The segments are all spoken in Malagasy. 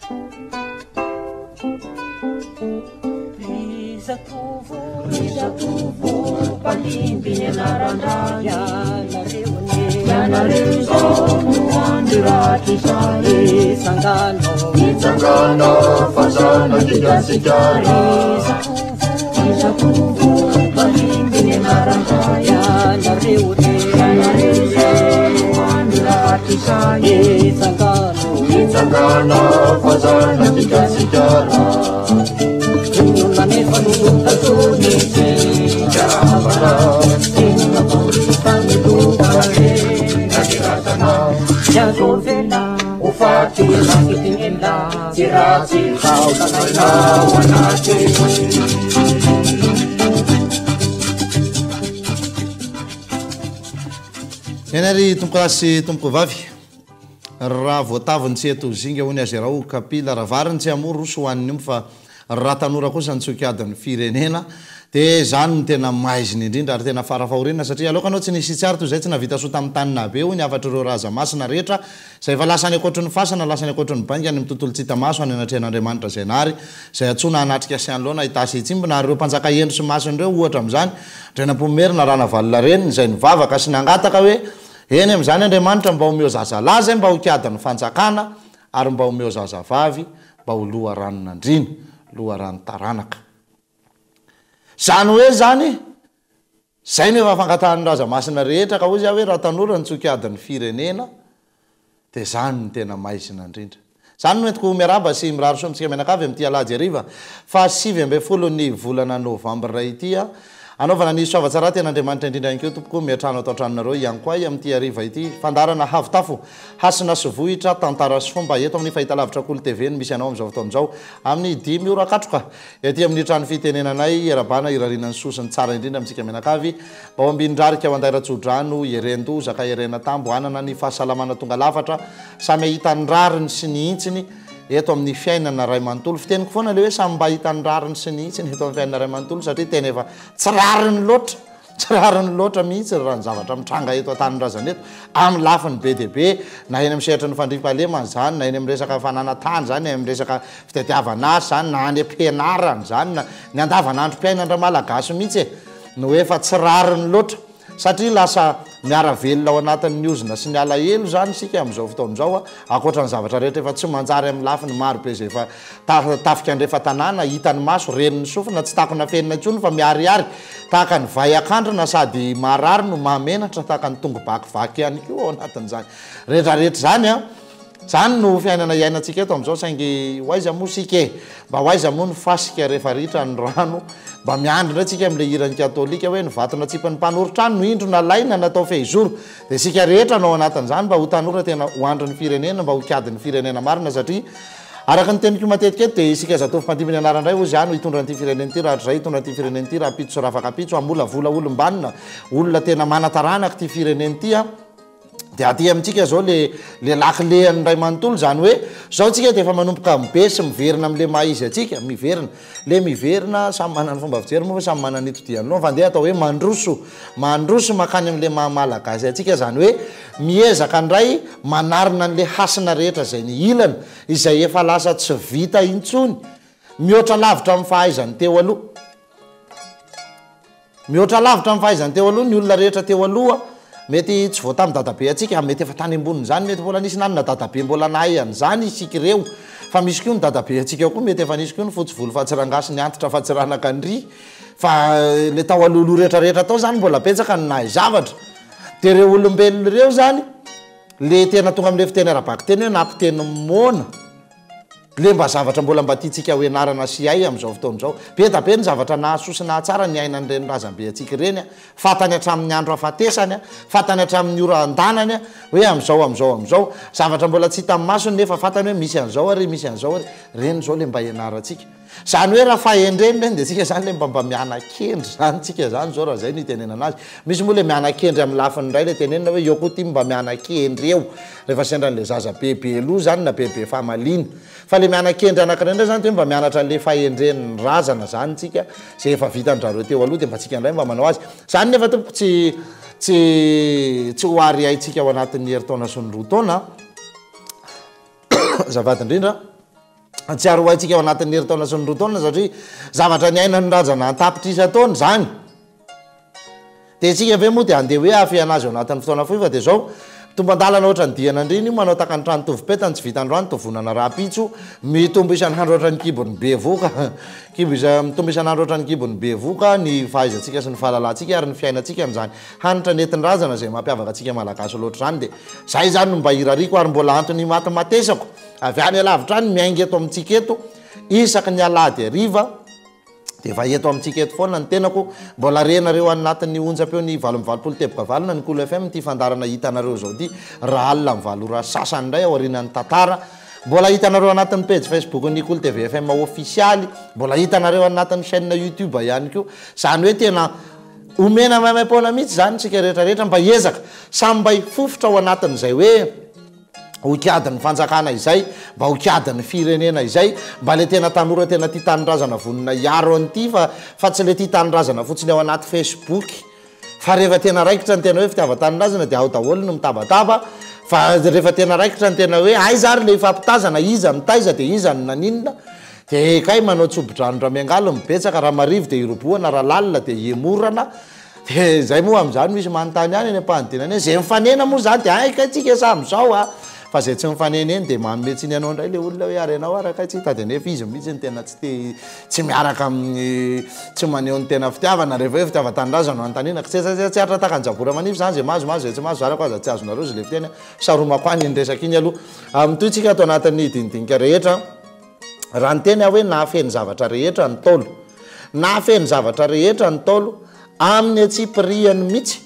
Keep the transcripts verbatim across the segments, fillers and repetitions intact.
Rizatovo palimbiny anarandray ianareo zao no andiraty izany Itsangana Itsangana fasana tigasikara Rizatovo palimbiny anarandray ianareo ianareo zao no andiraty izany Itsangana Itsangana fasana tigasikara Nanefa nunta tunisi Jahabara Inna purifani dubare Nagiratana Jagovena Ufati Nakitingenda Sirati Kau Kakaila Wanati Enari tumko asi tumko vavi Raha voataviny tsy eto zinga hony azy rao kapila raha variny tsy amoro roso hoaniny io fa raha tanora kosa nitsokiadiny firenena dia zany no tena maiziny indrindra ary tena farafahoriana satria alokanao tsy nisy tsara toy izay tsy navita so tamin'ny tanina be hoy ny afatra ireo raza masina rehetra izay efa lasany ankoatry ny fasana lasany ankoatry ny bangy any amin'ny tontolo tsy hita maso any anatrehan'Andriamanitra izay nary izay atsona hanatrika sy anyloana hitasy hitsimbona ary ireo mpanjaka endro sy masiny ireo ohatra amin'izany drenam-pomerina rana valona reny izay nivavaka sy nangataka hoe eny amin'izany Andriamanitra mba homeo zazalahy zay mba ho kiadany fanjakana ary mba homeo zazavavy mba ho loha ranon'andriny loha rano taranaka zany hoe zany zay nefa fangatahany raza masina rehetra ka hoy izy hoe raha tanora nitsokiadiny firenena dia zany ny tena maizina indrindra zany no entiko miaraba sy miraro so amintsika menakavy amin'ity alahady ariva fa sivy ambin'ny folo ny volana novambra ity a anaovana ny soavatsara ten'Andriamanitra indrindra inkeo tompoko miatrano atao tranonareo ihany koa amin'ity ariva ity fandarana havitafo hasina sy vohitra tantara sy fomba eto amin'ny fahitalavitra Kolo T V ny misy anao amin'izao fotoan'izao amin'ny dimy ora katroka ety amin'ny trano fitenenanay erabana irariana ny sosiny tsara indrindra amintsika menakavy mba ho ambindrarika ao andaira-tsodrano erendozaka erena tambo anana ny fahasalamana tonga lafatra samy ahitany rariny sy ny intsiny eto amin'ny fiainana ray manontolo fiteniko foana le hoe samy mba hitany rariny sy ny intsiny eto amin'ny fiainana ray manontolo satria tena efa tsy rariny loatra tsy rariny loatra mihitsy raha ny zavatra mitranga eto atanin-drazana eto amin'ny lafiny be dia be na eny amin'ny sehatra ny fandriam-pahalemana zany na eny amin'ny resaka fananatany zany eny amin'ny resaka fitadiavana azy zany na any am-pianarana zany na ny andavanandrom-piainana malagasy mihitsy no efa tsy rariny loatra satria lasa miara velona ao anatin'ny niozina sy ny alahelo zany sika amin'izao fotoan'izao akoatra ny zavatra rehetra efa tsy manjary amin'ny lafiny maro be izay efa tafika andrefa tanàna hitany maso reniny sofina tsy takona fenina intsony fa miariary tahaka ny vai akandrona sady marary no mahamenatra tahaka ny tongo bakivaky ihany koa ao anatin'izany rehetrarehetra zany a zany no fiainana iainantsika eto amin'izao saingy hoaiza moa sika mba hoaiza moa ny fasika rehefa ritra ny rano mba miandry indray tsika amin'ilay hirany katolika hoe nivatona tsipan'ny mpanoritra no indro nalaina natao fehizoro dia sika rehetra nao anatin'izany mba ho tanora tena ho andro ny firenena mba ho kiadiny firenena marina satria araka ny teniko matetika eto dia isika zatovy mpandiminy anarandray hoy zany hitondra an'ity firenena ity raha zay hitondra an'ity firenena ity raha pitso rafaka pitso amolavola olombanina olona tena manataranaka ity firenena ity a dia aty amintsika zao le le lakilehan'ny ray manontolo zany hoe zao tsika dia efa manomboka mibe sy miverina amin'le maizy atsika miverina le miverina samy manana fomba fijery moa fa samy manana itodiany loha fa ndeha atao hoe mandroso mandroso makany amin'le mahamalagasy atsika zany hoe miezaka ndray manarina an'le hasina rehetra zay ny ilana izay efa lasa tsy vita intsony mihoatra lavitra amin'ny fahaizany teo aloha mihoatra lavitra amin'ny fahaizany teo aloha ny olona rehetra teo aloha mety tsy voatamy dadabe atsika mety efa tany amboniny zany mety mbola nisy nanina dadabe mbola nahay zany isika ireo fa misy koa ny dadabe atsika koa mety efa nisy koa ny fotsy volo fa tsy rangasy ny antitra fa tsy ranaka ndry fa le tao alolo rehetrarehetra tao zany mbola petsaka ny nahay zavatra dia ireo olombelona ireo zany le tena tonga amin'le fiteny ara-baky teny hoe nampiteny mona le mba zavatra mbola mba tiatsika ho enarana sy ay amin'izao fotoan'izao be da be ny zavatra nahasosina tsara ny ainan'ireny razambe atsika ireny a fatany hatramin'ny andro hafatesany a fatany hatramin'ny ora andanany a hoe amin'izao amin'izao amin'izao zavatra mbola tsy hita amin'ny masony nefa fatany hoe misy an'izao ary misy an'izao ary reny zao le mba ianarantsika zany hoe raha fahendreny reny dia tsika zany le mba mba miana-kendry zany tsika zany zao raha zay no itenena anazy misy moa le miana-kendry amin'ny lafiny iray le tenenina hoe eo koa ty mba miana-kendry eo rehefa sendran'le zaza bebe loha zany na bebe famalina fa le miana-kendry anankiray indray zany hoe mba mianatra an'le fahendren'ny razana zany tsika zay efa vitan-drareo teo aloha dia mba tsika indray mba manao azy zany nefa tompoko tsy tsy tsy ho ary aitsika ao anatin'ny heritaona sy ny roa taona zavady indrindra tsy aroaitsika ao anatin'ny herintaona sy ny roa taona satria zavatra ny aina ny razana tapitra taona zany dia tsika ave moa dia andeha hoe afeana azy ao anatin'ny fotoana fohy fa dia zao tombandalana ohatra ny diana andriny manao taka ny trano tovopetany tsy vita androany tovonana rapitso mitombo isan'andro ohatra ny kibony be voka kibo isa mitombo isan'andro ohatra ny kibony be voka ny fahaizantsika sy ny fahalalantsika ary ny fiainantsika amin'izany hanitra nentin'ny razana zay mampiavaka antsika malagasy loatra zany dia zay zany no mba hirariko ary mbola antony maty matesako avy any alavitra any miainga eto amintsika eto isaky ny alady ariva dia efa eto amintsika eto foana ny tenako mbola renareo anatin'ny onjam-peo ny valo amby valopolo teboka valona ny Kolo F M ty fandarana hitanareo zao ty raha alina mivalo ra sasany indray ao aorianan'ny tantara mbola hitanareo anatin'ny page Facebook ny Kolo T V F M officialy mbola hitanareo anatin'ny chaîne YouTube ihany koa zany hoe tena omena maimaimpona mihitsy zany tsika rehetrarehetra mba hiezaka samy mba hifofotra ao anatin'izay hoe hokiadin'ny fanjakana izay mba hokiadin'ny firenena izay mba le tena tanora tena ty tanindrazana vonina iaro an'ity fa fa tsy le ty tanindrazana fotsiny ao anaty Facebook fa rehefa tena raikitra ny tena hoe fitiava-tanindrazana dia ao daholo no mitabataba fa rehefa tena raikitra ny tena hoe ay zary le ifampitazana iza mitaiza dia iza ny naninona dia kay manao tsobidrano miangalo mibetsaka raha marivo dia iroboana raha lalina dia iemorana dia zay moa amin'izany misy manontany any eny ampanidinana zay mifanena moa zany dia aika tsika samyzao a fa zay tsy mifanena eny dia manometsiny anao indray le olona hoe ary anao araka tsy tady nefa izy mihitsy ny tena tsy te tsy miaraka amin'ny tsy maneho ny tena fitiavana rehefa hoe fitiava-tanindrazana antanina tsy tsy atra taka ny jabora manify zany zay mazo mazo zay tsy mazo zarako aza tsy azonareo zay le fiteny saromako any ny resaka iny aloha amin'toy tsika atao anatin'ny dinidinika rehetra raha ny teny hoe nahafeny zavatra rehetra ny tolo nahafeny zavatra rehetra ny tolo amin'ny atsipiriany mihitsy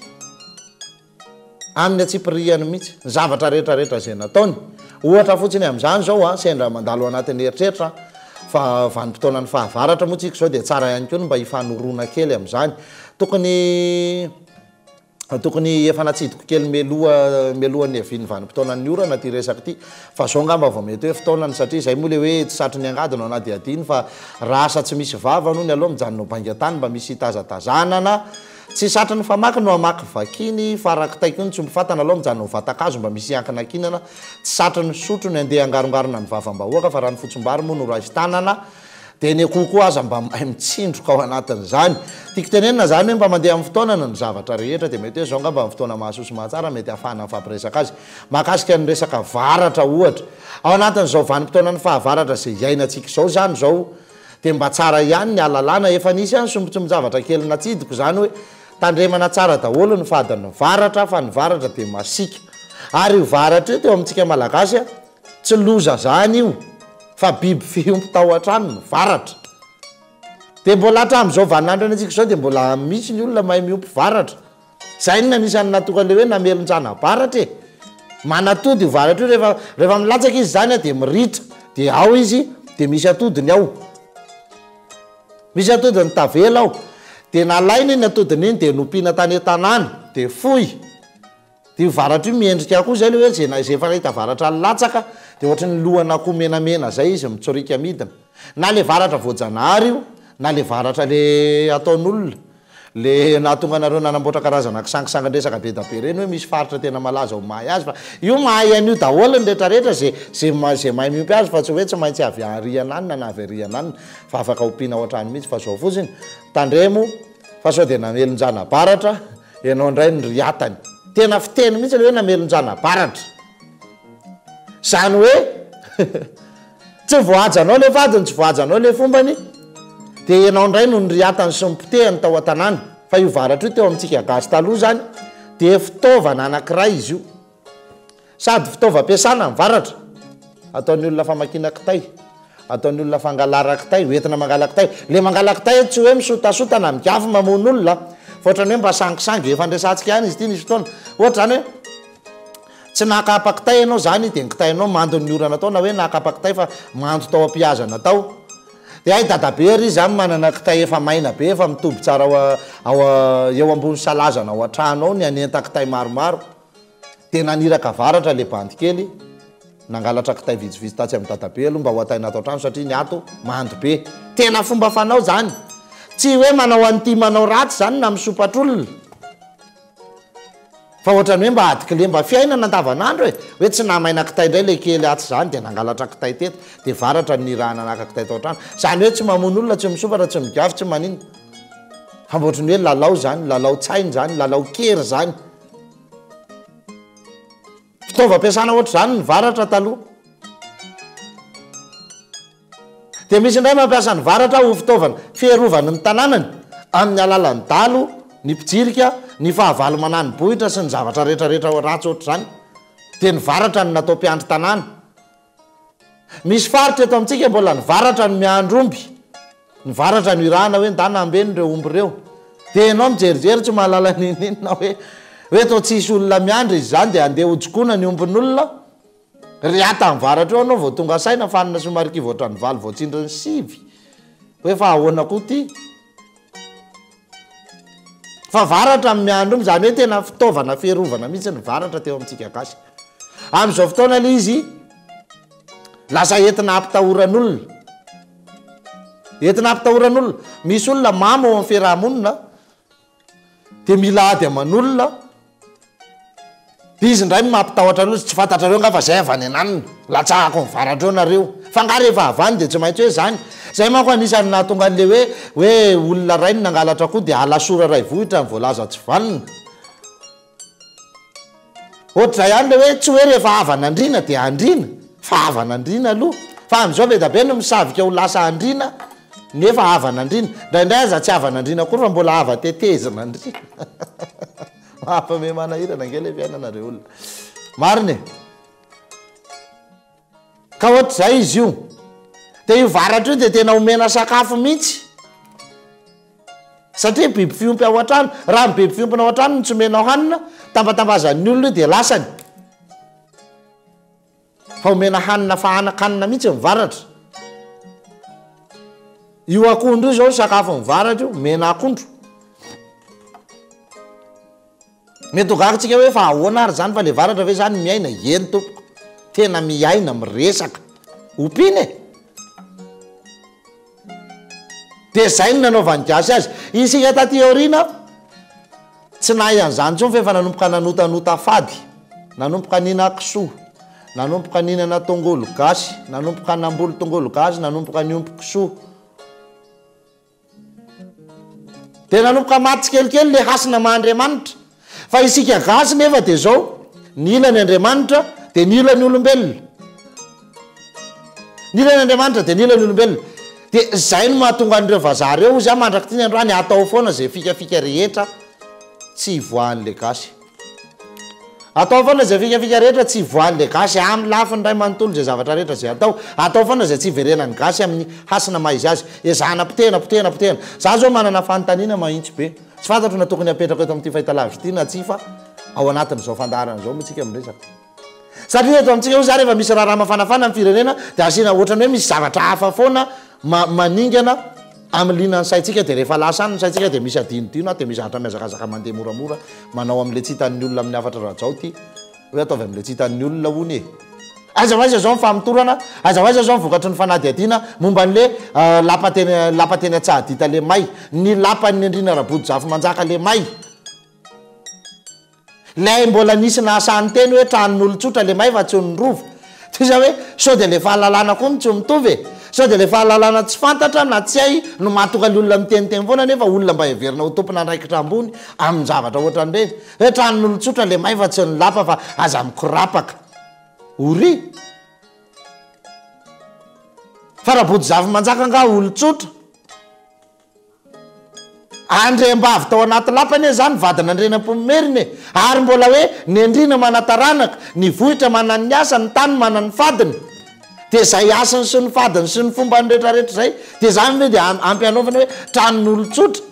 amin'ny atsipiriany mihitsy zavatra rehetrarehetra zay nataony ohatra fotsiny amin'izany zao a sendra mandalo anatin'ny eritreritra fa vanim-potoana ny fahavaratra moa tsika zao dia tsara ihany koa no mba hifanorona kely amin'izany tokony tokony efa natsidiko kely meloha melohan'ny aviany vanim-potoanany orana ty resaka ty fa zao ngamba vao mety hoe fotoanany satria zay moa le hoe tsy satry ny angadino anaty adiny fa raha asa tsy misy vava no ny aloha mijanonao bangatany mba misy tazatazanana tsy satry ny famaky no amaky vakiny fa rakitaiko ny tsy mbifatana aloha mijanonao vatakazo mba misy ankinakinana tsy satry ny sotro ny andeha angarongarona ny vavambahoaka fa raha ny fotsombary moa no raisy tanana dia ny kokoa aza mba mahay mitsindroka ao anatin'izany tiako tenenina zany hoe mba mandeha amin'ny fotoanana ny zavatra rehetra dia mety hoe zao ngamba amin'ny fotoana mahasoso mahatsara mety ahafahana mifampiresaka azy mahakasika ny resaka varatra ohatra ao anatin'izao vanim-potoana ny fahavaratra zay iainantsika zao zany zao dia mba tsara ihany ny alalàna efa nisy ihany sombotsombon-javatra kely natsidiko zany hoe tandremana tsara daholo ny fadiny varatra fa ny varatra dia masika ary io varatra io teo amintsika malagasy a tsy loza zany io fa biby fiompy tao an-trano ny varatra dia mbola hatramin'izao vaninandro any antsika zao dia mbola misy ny olona mahay miompy varatra zay nona nisany natoka le hoe namelonjana varatra e manatody io varatra io rehefa rehefa milatsaka izy zany a dia miritra dia ao izy dia misy atodiny ao misy atodiny tavela ao dia nalaina iny atodiny iny dia nompiana tany tanàna dia foy dia io varatra io miendrika koa zay le hoe zay zay efa nahita varatra latsaka dia ohatra ny lohana akoho menamena zay izy mitsorika midina na le varatra voajanahary io na le varatra le ataon'olona le nahatonga anareo nanamboatra karazana kisangisangandresaka be da be reny hoe misy faritra tena malaza ho mahay azy fa io mahay an'io daholo ny rehetrarehetra zay zay zay mahay miompy azy fa tsy hoe tsy maintsy avy ariananina na avy ariananina fa afaka ompiana ao an-trano mihitsy fa zao fotsiny tandremo fa sao dia namelonjana baratra ianao indray ny riatany tena fiteny mihitsy le hoe namelonjana baratra zany hoe tsy voajanao le vadiny tsy voajanao le fombany dia ianao indray no nyriatany sy mipotehany tao an-tanàna fa io varatra io teo amintsika gasy taloha zany dia fitaovana anankiray izy io sady fitaovam-piasana ny varatra ataon'ny olona famakina kitay ataon'ny olona fangalara kitay hoentina mangala kitay le mangala kitay tsy hoe misotasota na migafa mamoan'olona fa ohatrany hoe mba sangisangy efa andresantsika ihany izy ity nisy fotoana ohatra zany hoe tsy nakapa kitay ianao zany dia ny kitaynao mando ny orana tao na hoe nakapa kitay fa mando tao ampiazana tao dia ay dadabe ry zany manana kitay efa maina be efa mitoby tsara ao eo ambony salazana ao an-trano ao ny anenta kitay maromaro dia naniraka varatra le bandy kely nangalatra kitay vitsivitsy tatsy amin'ny dadabe aloha mba ho ataina atao trano satria ny ato mando be tena fomba fanao zany tsy hoe manao an'ity manao ratsy zany na misopatr'olona fa ohatrany hoe mba adikle mba fiainana andavanandro e hoe tsy namaina kitay indray le kely atsy zany dia nangalatra kitay teto dia varatra ny rahana naka kitay tao trano zany hoe tsy mamono olona tsy misopatra tsy migavy tsy manino fa mba ohatrany hoe lalao zany lalao tsainy zany lalao kery zany fitaovam-piasana ohatra zany ny varatra taloha dia misy indray mampiasa ny varatra ho fitaovana fierovany ny tanànany amin'ny alalan'ny dalo ny mpijirika ny fahavalo manany bohitra sy ny zavatra rehetrarehetra ratsy ohatra zany dia ny varatra ny natao mpiandry tanàna misy faritra eto amintsika mbola ny varatra ny miandro omby ny varatra ny irahana hoe ndana ambeny reo omby reo dia ianao mijerijery tsy mahalala nininina hoe hoe tao tsisy olona miandry izy zany dia andeha hojokoana ny ombin'olona ry ata ny varatra eo anao vao tonga saina fanina somarikivy oatra ny valo vao tsindry ny sivy hoe fa ahoana koa ty fa varatra ny miandro omby zany hoe tena fitaovana fierovana mihitsy ny varatra teo amintsika gasy amin'izao fotoana le izy lasa entina ampitahoran'olona entina ampitahoran'olona misy olona mamo ao amin'ny fiarahamonina dia mila ady aman'olona dia izy indray mampitahotra an'olona tsy fantatrareo nga fa zay avany ananina latsahako ny varatra eo nareo fa nga rehefa avany dia tsy maintsy hoe zany zay manko anisany nahatonga an'le hoe hoe olona ray ny nangalatra koa dia alasora ray vohitra ny voalaza tsy vanina ohatra ihany le hoe tsy hoe rehefa avana andrina dia andrina fa avana andrina aloha fa amin'izao be da be no misavika ho lasa andrina nefa avana andrina ndraindray aza tsy avana andrina koa fa mbola ava tetezina andrina mampame manahirana angely fiainanareo olona marina ka ohatra zay izy io dia io varatra io dia tena omena sakafo mihitsy satria biby fiompy ao an-trano raha ny biby fiompina ao an-trano ny tsy omenao hanina tambatambazan'ny olona io dia lasany fa omena hanina fahanakanina mihitsy ny varatra io akondro io zao sakafo ny varatra io mena akondro mety hogakintsika hoe fa ahoana ary zany fa le varatra ve zany miaina eny tompoko tena miaina miresaka ompiny e dia zay ny nanaovany gasy azy isika taty aoriana tsy nahy an'izany tsony fa efa nanomboka nanotanota fady nanomboka nina kisoa nanomboka ninana tongolo gasy nanomboka nambolo tongolo gasy nanomboka niompo kisoa dia nanomboka maty tsikelikely le hasina mahandriamanitra fa isika gasy nefa dia zao ny ilany andriamanitra dia ny ilany olombelona ny ilany andriamanitra dia ny ilany olombelona dia zay no mahatonga an'ireo vazaha reo izy a mandraky ty ny androany atao foana zay fikafika rehetra tsy ivoan'le gasy atao foana zay fikafika rehetra tsy ivoan'le gasy amin'ny lafiny ray manontolo zay zavatra rehetra zay atao atao foana zay tsy iverenany gasy amin'ny hasina maizy azy ezana potena potena potena za zao manana fanontaniana mahitsy be tsy fantatro na tokony apetraka eto amin'ity fahitalavitra ity na tsy fa ao anatin'izao fandarana zao motsika miresaka satria eto amintsika io za rehefa misy raha raha mafanafana amin'ny firenena dia asiana ohatrany hoe misy zavatra hafa foana ma maningana amin'ny linany saitsika dia rehefa lasa any ny saitsika dia misy adinodino dia misy hatra miazakazaka mandeha moramora manao amin'le tsy hitan'ny olona amin'ny afatra rajao ty hoe ataovy amin'le tsy hitan'ny olona hony e aiza ho aiza zao mifamitorana aiza ho aiza zao mivokatry ny fanady adiana momba an'le lapateny lapateny atsahadita le may ny lapany endrina rabody zafy manjaka le may lay mbola nisy nahasany teny hoe tranon'olotsotra le may fa tsy ny rovo ty za hoe sao dia le fahalalana koa ny tsy mitovy e sao dia le fahalalana tsy fantatra na tsy hay no mahatonga le olona miteniteny foana nefa olona mba heverina ho tompona andraikitra ambony amin'ny zavatra ohatran'ireny hoe tranon'olotsotra le may fa tsy ny lapa fa aza mikorapaka ory fa rabody zavy manjaka nga olotsotra andrem-bavy tao anaty lapany e zany vadina andrenam-pomeriny e ary mbola hoe ny endrina manataranaka ny vohitra manany ny asa ny tany manany fadiny dia zay asany sy ny fadiny sy ny fomba ny rehetrarehetra zay dia zany hoe dia ampy anaovana hoe tranon'olotsotra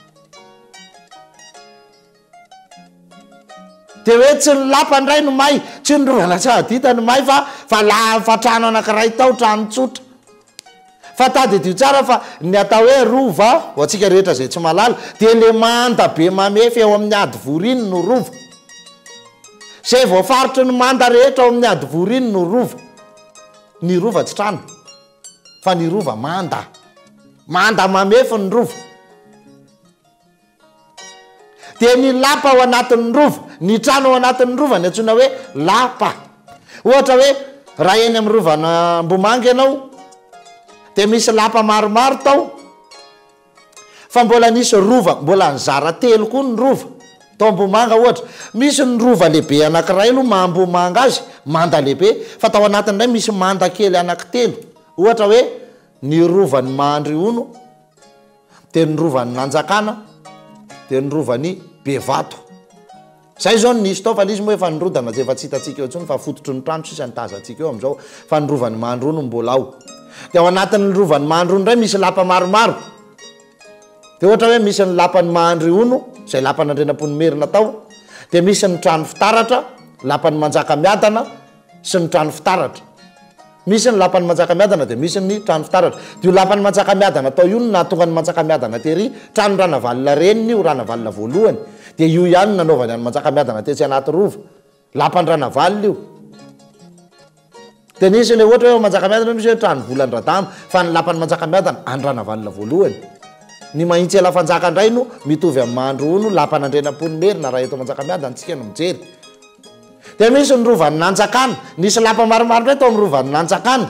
dia hoe tsy ny lapandray no may tsy ny rovana tsahadita no may fa fa la fa trano anankiray tao trano tsotra fa tady dio tsara fa ny atao hoe rova ho atsika rehetra zay tsy malala dia le manda be mamefy ao amin'ny ady voriny no rova zay voafaritry ny manda rehetra ao amin'ny ady voriny no rova ny rova tsy trano fa ny rova manda manda mamefy ny rova dia ny lapa ao anatin'ny rova ny trano ao anatin'ny rova ny antsoina hoe lapa ohatra hoe raha eny amin'ny rovana Mbomanga ianao dia misy lapa maromaro tao fa mbola nisy rova mbola nizara telo koa ny rova tao Mbomanga ohatra misy ny rova lehibe anankiray aloha maha-Mbomanga azy manda lehibe fa tao anatin'indray misy manda kely anankitelo ohatra hoe ny rovan'ny Mahandriono dia ny rovan'ny Nanjakana dia ny rovan'ny Bevato zay zao nisy tao fa izy moa efa nirodana tsy efa tsy hitantsika eo intsony fa fototry ny trano sisa nitazantsika eo amin'izao fa ny rovan'ny Mahandriono mbola ao dia ao anatin'ny rovan'ny Mahandriono indray misy lapa maromaro dia ohatra hoe misy ny lapan'ny Mahandriono zay lapan'Andrenampoinimerina tao dia misy ny trano fitaratra lapan'ny Manjakamiadana sy ny trano fitaratra misy ny lapan'ny Manjakamiadana dia misy ny trano fitaratra dia io lapan'ny Manjakamiadana tao io no nahatonga ny Manjakamiadana tery trano Ranavalona reniny io Ranavalona voalohany dia io ihany nanaovany any Manjakamiadana tetsy anaty rova lapan'ny Ranavalona io dia nisy le ohatra hoe Manjakamiadana misy hoe trano Volandradama fa ny lapan'ny Manjakamiadana any Ranavalona voalohany ny mahitsy ela fanjaka indray no mitovy amin'ny Mahandriono lapan'Andrenampoinimerina raha eto Manjakamiadana antsika no mijery dia misy ny rovan'ny Nanjakana nisy lapa maromaro indray tao amin'ny rovan'ny Nanjakana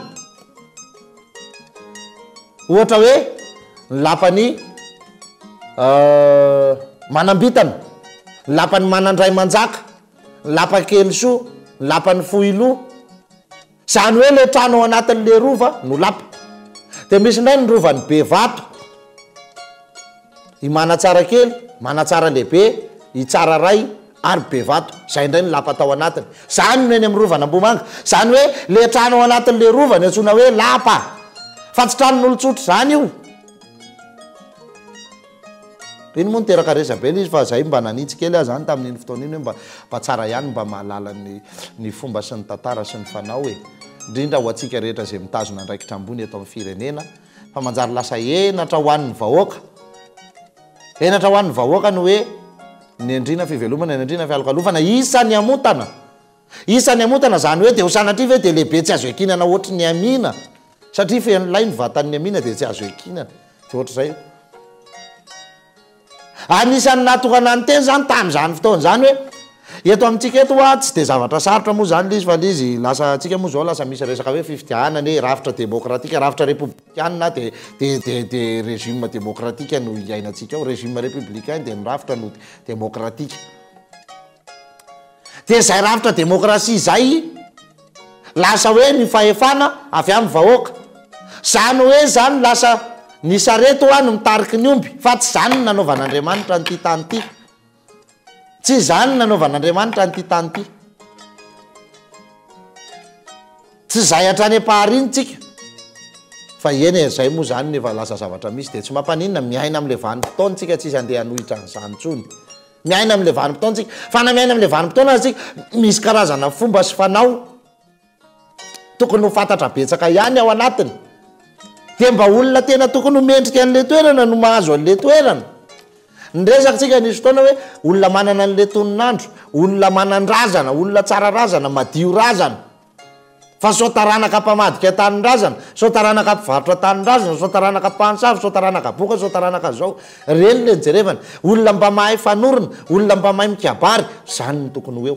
ohatra hoe ny lapan'ny Manambitana lapan'ny Manandray Manjaka lapa Kelisoa lapan'ny Fohiloha zany hoe le trano ao anatin'le rova no lapa dia misy indray ny rovan'ny Bevato i Manatsara kely Manatsara lehibe i Tsara ray ary Bevato zay indray ny lapa tao anatiny zany no eny amin'ny rovana Mbomanga zany hoe le trano ao anatin'le rova ny antsoina hoe lapa fa tsy tranon'olon-tsotra zany io iny moa niteraka resabely izy fa zay mba nanitsy kely aho zany tamin'iny fotoana iny hoe mba mba tsara ihany mba mahalala ny ny fomba sy ny tantara sy ny fanao e indrindra ho antsika rehetra zay mitazona andraikitra ambony eto amin'ny firenena fa manjary lasa enatra ho an'ny vahoaka enatra ho an'ny vahoaka no hoe ny andrina fivelomana ny andrina fialokalofana isan'ny amotana isan'ny amotana zany hoe dia ho sanatria ve dia lehibe tsy azo ekinana ohatry ny amina satria fen'ilay ny vatan'ny amina dia tsy azo ekinana dia ohatra zay anisan'ny natokana ny teny zany tamin'izany fotoana zany hoe eto amintsika eto a tsy dia zavatra sarotra moa zany lizy fa lizy lasa atsika moa zao lasa misy resaka hoe fifidianana hoe rafitra demokratika rafitra républicaine dia dia dia dia régime démocratique no iainantsika ao régime républicain dia ny rafitra no démocratique dia zay rafitra démocratie zay lasa hoe ny fahefana avy amin'ny vahoaka zany hoe zany lasa ny sareto ho any mitariky ny omby fa tsy zany ny nanaovan'Andriamanitra nyty tany ity tsy zany ny nanaovan'Andriamanitra nyty tany ity tsy zay hatrany am-paharinitsika fa eny e zay moa zany nefa lasa zavatra misy dia tsy mampaninona miaina amin'le vanim-potoana tsika tsisy andeha hanohitra n'izany tsony miaina amin'le vanim-potoana tsika fa na miaina amin'le vanim-potoana tsika misy karazana fomba sy fanao tokony ho fantatra betsaka ihany ao anatiny dia mba olona tena tokony mendrika an'le toerana no mahazo an'le toerana nyresakatsika nisy fotoana hoe olona manana an'le toninandro olona manan-drazana olona tsara razana madio razana fa sao taranaka mpamadika tanin-drazana sao taranaka mpivarotra tanin-drazana sao taranaka mpansavy sao taranaka boka sao taranaka zao reny le nijerevana olona mba mahay fanorona olona mba mahay mikabary zany ny tokony ho eo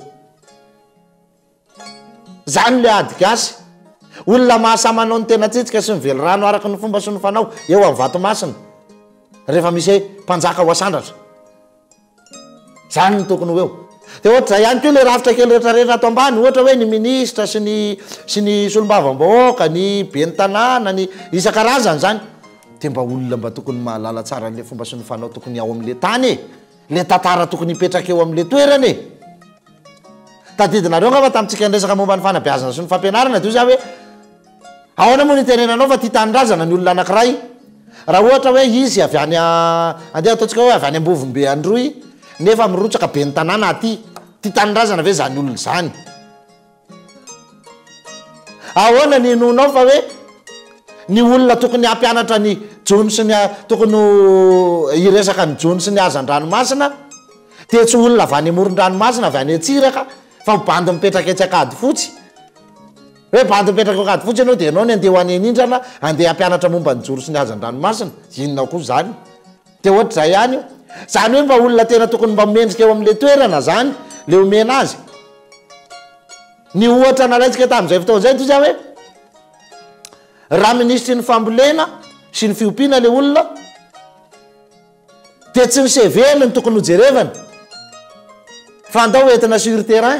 zany le ady gasy olona mahasamanao ny tena tsitsika sy mively rano araka ny fomba sy ny fanao eo amin'ny vatomasina rehefa misy mpanjaka ho asandratra zany ny tokony ho eo dia ohatra zay ihany koa le rafitra kely rehetrarehetra ato ambany ohatra hoe ny ministra sy ny sy ny solombavam-bahoaka ny ben'ny tanàna ny isan-karazany zany dia mba olona mba tokony mahalala tsara n'le fomba sy ny fanao tokony ao amin'le tany e le tantara tokony hipetraka eo amin'le toerana e tadidinareo nga fa tamintsika nresaka momba ny fanabeazana sy ny fampianarana dia io za hoe ahoana moa nitenenanao fa ty tanindrazana ny olona anankiray raha ohatra hoe izy avy any andeha ataontsika hoe avy any ambovombe androy nefa mirotsaka be ny tanàna aty ty tanindrazana ve zany olona zany ahoana ny nonao fa hoe ny olona tokony hampianatra ny jony sy ny tokony iresaka ny jony sy ny azan-dranomasina dia tsy olona avy any amoron-dranomasina avy any atsiraka fa bandy mipetraka etsy akady fotsy hoe bandy mipetraka akady fotsy ianao dia ianao ny andeha ho any anindrana andeha hampianatra momba ny joro sy ny azan-dranomasina inona koa zany dia ohatra zay ihany io zany hoe mba olona tena tokony mba mendrika eo amin'le toerana zany le omena azy ny ohatra nalaitsika tamin'izay fotoana zay toy zany hoe raha ministry ny fambolena sy ny fiompiana le olona de tsy ny C V ny tokony hojerevana fa andao entina sur terrain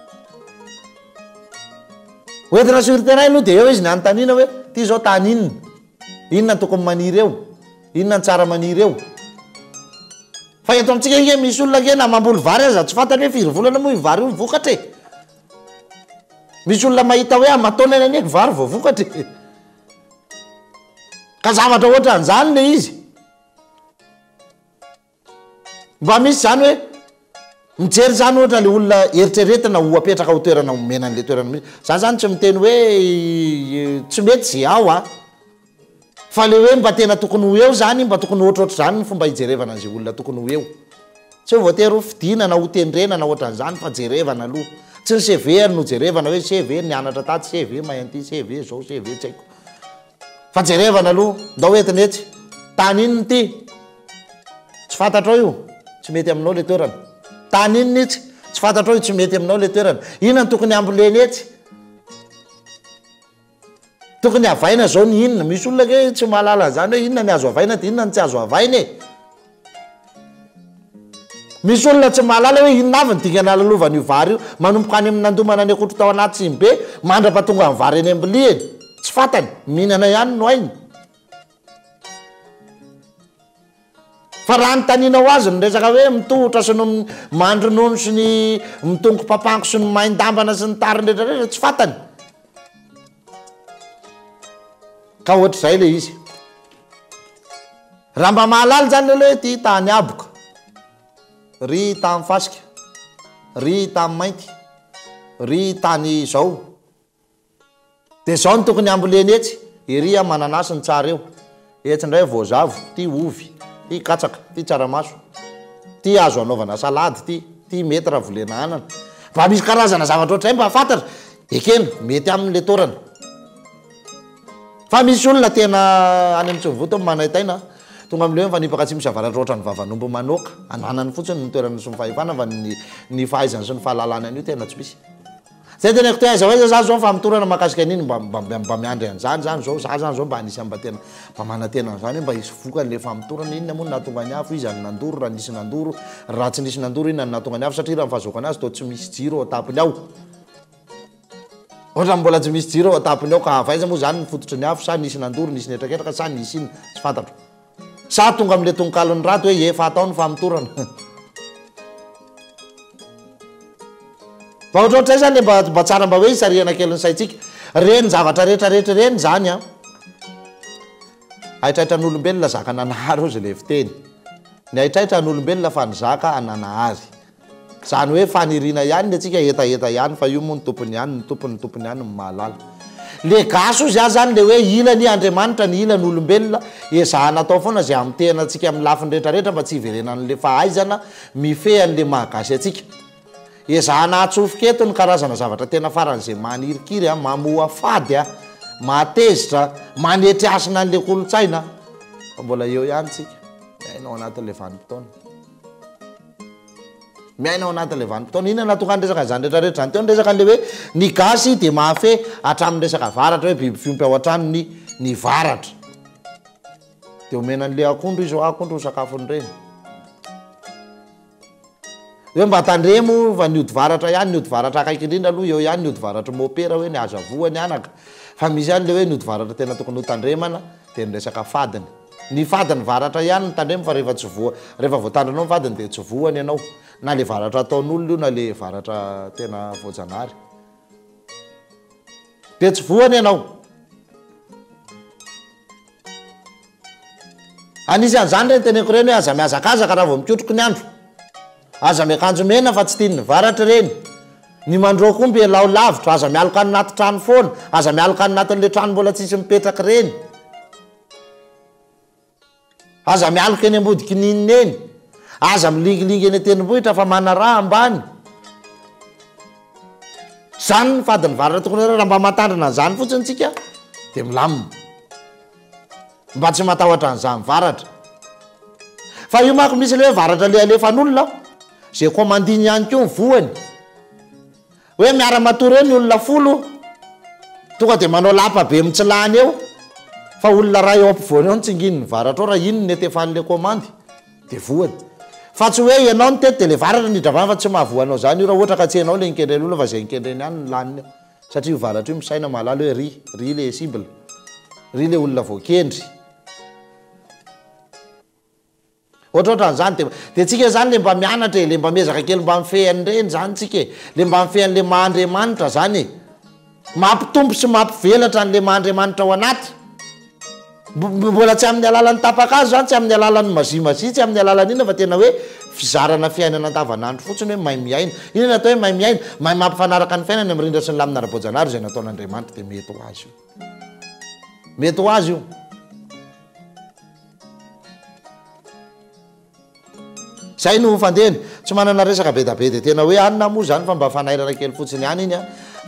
entina sur terrain aloha de eo izy ny anontaniana hoe ty zao tany inona inona ny tokony maniry eo inona ny tsara maniry eo fa eto amintsika ike misy olona ke na mamboly vary aza tsy fantany hoe firy volana moa vary io vokatra e misy olona mahita hoe amatona any aniky vary vao vokatra e ka zavatra ohatra an'izany le izy mba misy zany hoe mijery zany ohatra le olona eritreretina ho apetraka ho toerana omena an'le toerana misy zany zany tsy miteny hoe tsy mety zay ao a fa le hoe mba tena tokony ho eo zany mba tokony ohatrohatra zany ny fomba hijerevana an'izay olona tokony ho eo tsy ho voatery ho fidinana ho tendrenana ohatra an'izany fa jerevana aloha tsy ny C V no jerevana hoe C V nianatra taty C V mayanty C V zao C V tsy haiko fa jerevana aloha ndao entiny etsy tany inony ty tsy fantatrao io tsy mety aminao le toerana tany inony itsy tsy fantatrao io tsy mety aminao le toerana inona ny tokony amboleny etsy tokony avaina zao ny inona misy olona ke tsy mahalala zany hoe inona ny azo avaina de inona ny tsy azo avaina e misy olona tsy mahalala hoe inona avy ny dikany alalovana io vary io manomboka any amin'nandomana any akotro tao anaty tsimy be mandrapatonga ny vary eny ambilieny tsy fantany mihinana ihany no ainy fa raha nytaninao azy ny resaka hoe mitohotra sy no mandronono sy ny mitongo papango sy ny maindambana sy ny tariny rehetrarehetra tsy fantany ka ohatra zay le izy raha mba mahalala zany lelo hoe ty tany aboka ry tamy fasika ry tamy mainty ry tany zao de zao ny tokony amboleny etsy ery a mananasy ny tsara eo etsy ndray voazavo ty ovy ty katsaka ty tsaramaso ty azo anaovana salady ty ty mety raha volena anana mba misy karazana zavatra ohatray mba fantatra ekena mety amin'le torana fa misy olona tena any amin'ny tsovota manaytaina tonga am'le hoe fanipaka tsy misy avaratra ohatran'ny vavan'omby manoka ananany fotsiny ny toerana sy ny fahefana fa ny ny fahaizany sy ny fahalalana an'io tena tsy misy zay tena ko taiza hoe za zao fa mitorana makasika an'iny mba mba miandry an'izany zany zao za zany zao mba anisy mba tena mba manatena an'izany hoe mba hisy vokany le famitorana inona moa nahatonga ny afo izy any nandoro raha nisy nandoro raha tsy nisy nandoro inona ny nahatonga ny afo satria raha mifahazoaka anazy to tsy misy jiro ao atapony ao ohatra mbola tsy misy jiro ao atapony ao ka avaiza moa zany ny fototry ny afo sa nisy nandoro nisy netraketraka sa nisy iny tsy fantatro sa tonga am'le tonkalon'ny rato hoe efa atao ny famitorana fa ohatrohatray zany le mba mba tsara mba hoe isariana kely ny saitsika reny zavatra rehetrarehetra reny zany a aitraitra n'olombelona zaka nanahary ozy le fiteny ny aitraitra n'olombelona fa ny zaka ananahary zany hoe fanirina ihany ny atsika etaeta ihany fa io moa ny tompony ihany ny tompony ny tompony ihany ny mahalala le gaso izy a zany le hoe ilany Andriamanitra ny ilany olombelona ezahana atao foana zay amin'ny tena atsika amin'ny lafiny rehetrarehetra mba tsy hiverenan'le fahaizana mifehan'le mahagasy atsika ezahana atsofoketo ny karazana zavatra tena faran'izay manirikiry a mamoa fady a matezitra manetriasina an'le kolotsaina fa mbola eo ihany tsika miainao anatin'le vanim-potoana miainao anatin'le vanim-potoana inona natonga ny resaka zany rehetrarehetra zany teo ny resaka an'le hoe ny gasy de mahafe hatramin'ny resaka varatra hoe biby fiompy ao an-trano ny ny varatra de omena an'le akondro izy o akondro ho sakafony reny hoe mba tandremo fa niody varatra ihany niody varatra akaiky indrindra aloha eo ihany niody varatra mopera hoe ny azavoany anaka fa misy ihany le hoe niody varatra tena tokony ho tandremana de ny resaka fadiny ny fadiny varatra ihany ny tandremo fa rehefa tsy voa rehefa voatandranao ny fadiny de tsy voany ianao na le varatra ataon'olona io na le varatra tena voajanahary de tsy voany ianao anisan'izany reny teneko reny hoe aza miazakazaka raha vao mikotroko ny andro aza miakanjo mena fa tsy tiany varatra reny ny mandroakomby lao lavitra aza mialoka any naty trano foana aza mialoka any natin'le trano mbola tsisy mipetraky reny aza mialoka eny ambodiky ninina eny aza milingilingy eny atenimbohitra fa mana raha ambany zany ny fadiny varatra tokony raha mba matandrina an'izany fotsiny tsika de milamina mba tsy matahotra an'izany varatra fa io manko misy le hoe varatra le alefan'olona zay commandiny ihany koa voany hoe miara-matory eo ny olona folo tonga de manao lapa be mitsilany eo fa olona raha eo ampivoany eo nitsinginy ny varatra ao raha iny ny etefan'le commandy de voany fa tsy hoe ianao ny tety de le varatra nidravana fa tsy mahavoanao zany io raha ohatra ka tsy ianao le nikendreny olona fa zay nikendreny ihany ny laniny eo satria io varatra io misaina mahalala hoe ry ry le cible ry le olona voakendry ohatrohatran'izany de de tsika zany le mba mianatra e le mba miezaka kely mba mifehan'ny reny zany tsika e le mba mifehan'le mahandriamanitra zany e mampitombo sy mampivelatra n'le mahandriamanitra ao anaty mbola tsy amin'ny alalan'ny tapakazo zany tsy amin'ny alalan'ny mazimazia tsy amin'ny alalan'ny ina fa tena hoe fizarana fiainana andavanandro fotsiny hoe mahay miaina ina natao hoe mahay miaina mahay mampifanaraka ny fiainana mirindra sy ny lamina ara-boajanahary zay nataon'andriamanitra de mety ho azy io mety ho azy io zay no fandehany tsy manana resaka be da be de tena hoe anina moa zany fa mba fanairana kely fotsiny ihany iny a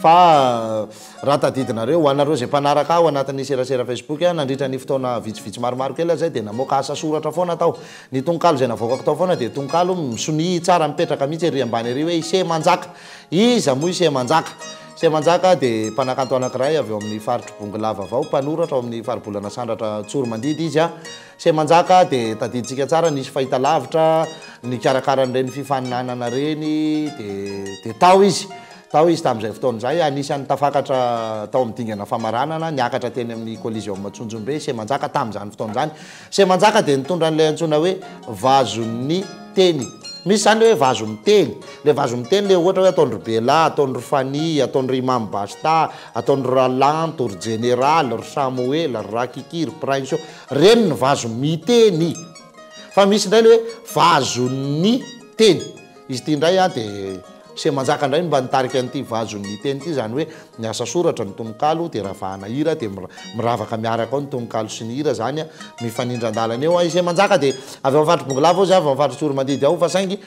fa raha tadidinareo ho anareo zay mpanaraka ao anatin'ny serasera Facebook a nandritra ny fotoana vitsivitsy maromaro kely zay de namoaka asa soratra foana tao ny tononkalo zay navoakako tao foana de tononkalo misoni tsara mipetraka mihitsy ery ambany ery hoe ise manjaka iza moa ise manjaka ise manjaka de mpanakanto anankiray avy eo amin'ny faritry bonglava avao mpanoratra ao amin'ny faribolana sandratra tsoro mandidy izy a ise manjaka de tadiditsika tsara nisy fahita lavitra ny karakaran'ireny fifaninanana reny de de tao izy tao izy tamin'izay fotoan'izay anisan'ny tafakatra tao amin'ny dingana famaranana niakatra teny amin'ny collision Matsonjombe se manjaka tamin'izany fotoan'izany se manjaka de nitondra an'ilay antsoina hoe vazon'ny teny misy zany hoe vazo miteny le vazo miteny le ohatra hoe ataondry bela ataondry fani ataondry imam basta ataondry ralanto ry général ry samuel ry rakiki ry prince reny ny vazo miteny fa misy ndray le hoe vazon'ny teny izy ty ndray a de se manjaka ndray mba nitarika an'ity vazon'ny teny ity zany hoe miasa soratra ny tononkalo de ravahana hira de miravaka miaraka ao ny tononkalo sy ny hira zany a mifanindran-dalana eo izy manjaka de avy am'fatry bonglava ao zay avy am'fatry tsoro mandidy ao fa saingy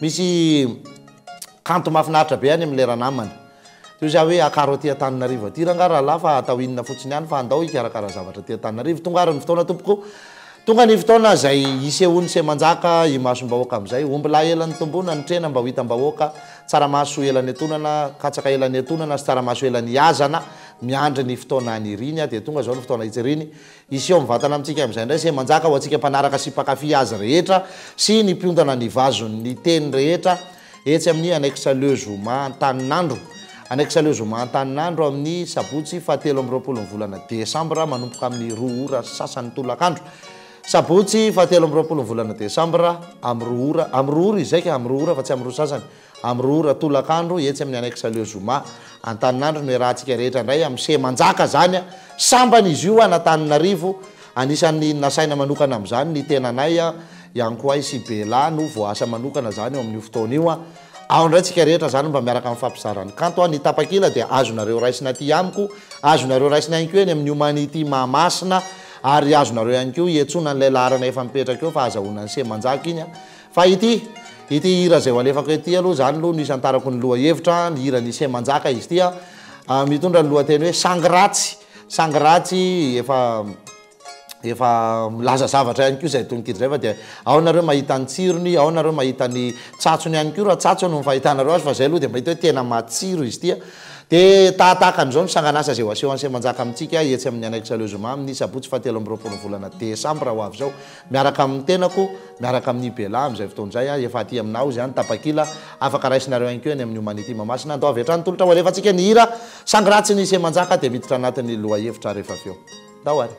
misy kanto mahafinaritra be any am'le ranamana teo za hoe akaro aty Antananarivo aty ranga raha la fa atao inona fotsiny ihany fa andao ikarakara zavatra aty Antananarivo tonga ny fotoana tompoko tonga ny fotoana zay isehony se manjaka i masom-bahoaka am'izay ombola elan'ny tombona ny trena mba ho hitam-bahoaka tsaramaso elan'ny atonana katsaka elan'ny atonana sy tsaramaso elan'ny azana miandry ny fotoana ny riny de tonga zao ny fotoana itsiriny iseo mivatana amintsika am'izay ndray se manjaka ho antsika mpanaraka sy mpakafy azy rehetra sy ny mpiondana ny vazon'ny teny rehetra etsy amin'ny anexa le zoma an-taninandro anexa le zoma an-taninandro amin'ny sabotsy fahatelo amby roapolo ny volana desambra manompoka amin'ny roa ora sasany tolakandro sabotsy fahatelo amby roapolo ny volana desambra amy roa ora amy roa ora izay ka amy roa ora fa tsy amy roa sasany amy roa ora tolakandro etsy amin'ny anexa le zoma an-taninandro ny rahantsika rehetra ndray amy se manjaka zany a sambany izy io an-Antananarivo anisan'ny nasaina manokana am'izany ny tenanay a ihany koa sy bela no voasa manokana zany eo amin'io fotoana io a ao ndray tsika rehetra zany mba miaraka amin'ny fampizarany kanto a ny tapakila de azonareo raisina ty amiko azonareo raisina ihany koa eny amin'ny humanity mahamasina ary azonareo ihany koa ietsona n'lay laharana efa mipetraka eo fa azahoana ny se manjaka iny a fa ity ity hira zay ho alefako ety aloha zany aloha nisy antarako ny loha hevitra ny hira ny se manjaka izy ty a mitondra ny lohateny hoe sangratsy sangratsy efa efa milaza zavatra ihany koa zay tononkity zay fa de ao nareo mahita ny tsirony ao nareo mahita ny tsatsony ihany koa raha tsatso no mifahitanareo azy fa zay aloha de mahita hoe tena matsiro izy ty a de tahataka an'izao ny sanganasa zay ho aseho an'se manjaka amintsika etsy amin'ny anexa le zoma amin'ny sabotsy fahatelo amby roapolo volana desambra ho avy zao miaraka amin'ny tenako miaraka amin'ny bela am'izay fotoan'izay a efa aty aminao zany tapakila afaka raisinareo ihany koa eny amin'ny humanity mamasina andao avy hatrany tolotra ho alefatsika ny hira sangratsy ny se manjaka de miditra anatin'ny loha hevitra rehefa avy eo dao ary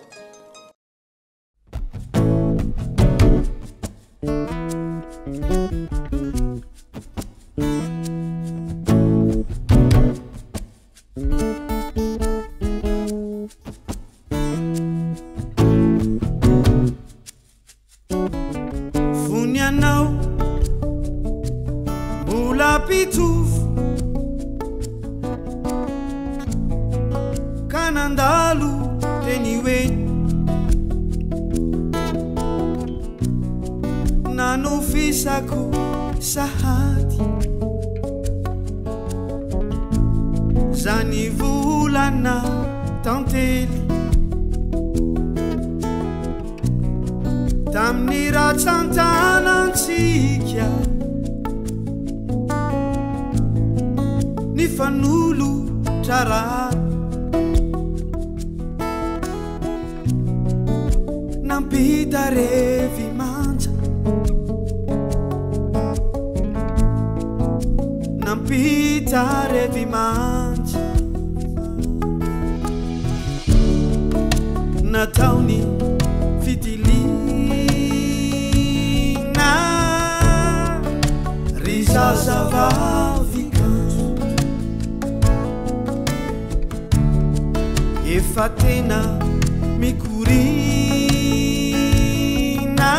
Kanandalu anyway nanufisako sahati zanivulana tanteli tamnira tanta sika ny fanolo trara nampita revy manja nampita revy manja nataony fitilina ry zazavavikanjo efa tena mikorina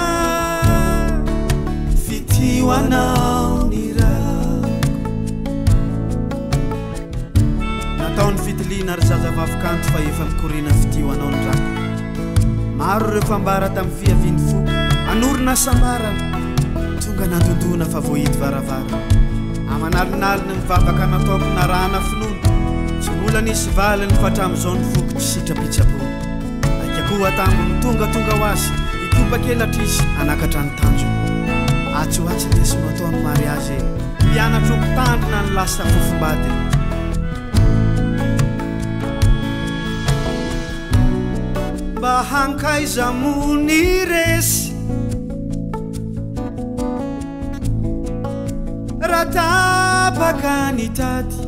fitioanao ny rako nataony fitilina ry zazavavikanjo fa efa mikorina fitioanao ny rako maro reo fambara tamin'ny fiaviany foko anorona sambarana tonga nandondona fa voahity varavara amanalonalina ny vavaka nataoko narahana finono tsy mbola nisy valiny fa hatramin'izao ny foko tsy sitrapitsapony aikakoa taminy tonga tonga ho azy itopa-kelatra izy anakatra ny tanjo atsy ho atsy lesy no ataony mariazy e mpianatra ompitandrina ny lasa fofombady mba hankaiza mony resy raha tapaka ny tady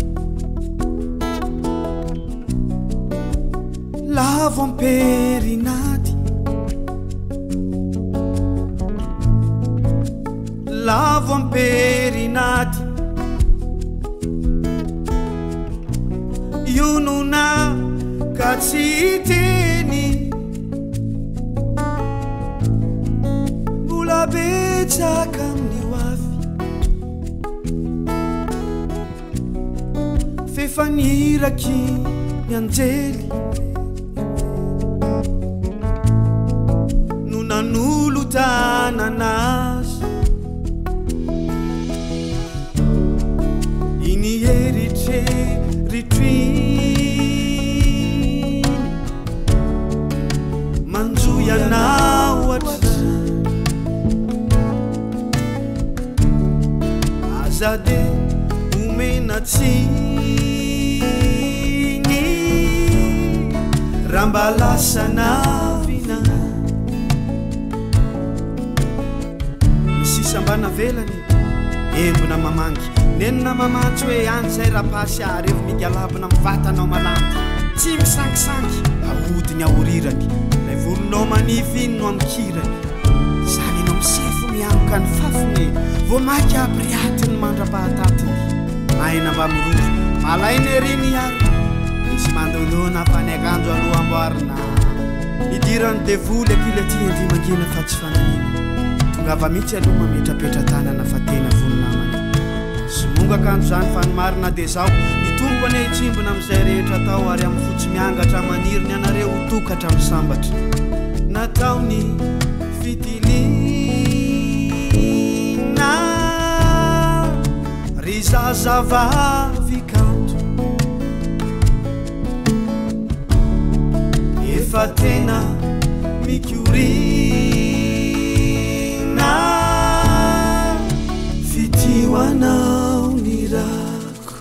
lavo amperinady lavo amperinady ionona ka tsy teny mbola betsaka amin'ny hoavy fefaniraky ny anjely no nanolo tananazy iny eritreritriny manjoyanao atrany aza de omena tsiny raha mba lasanavina misisa mbana velany embona mamangy nenina mamantsy hoe any zay rapasy ary evo migalabona mivatanao malandy tsy misangisangy ahodiny ahorirany lay volonao manify iny no amikirany zany anao misefo miamoka ny fafony vo maky abriatiny mandra-pahatatiny maina mba miroro malainy eriny ary misy mandondona faniakanjo aloha amboarina idirany devoly akilety andrimangina fa tsy fananina tongava mihitsy aloha mametrapetra tanana fa tena voninamany somonga kanjo zany fa ny marina de zao nitombo ane hitsimbona amin'izay rehetra atao ary amin'ny fotsy miangatra maniriny anareo hotokatra amin'ny sambatra nataony fitilina ry zazavavikanjo efa tena mikorina fitioanao ny rako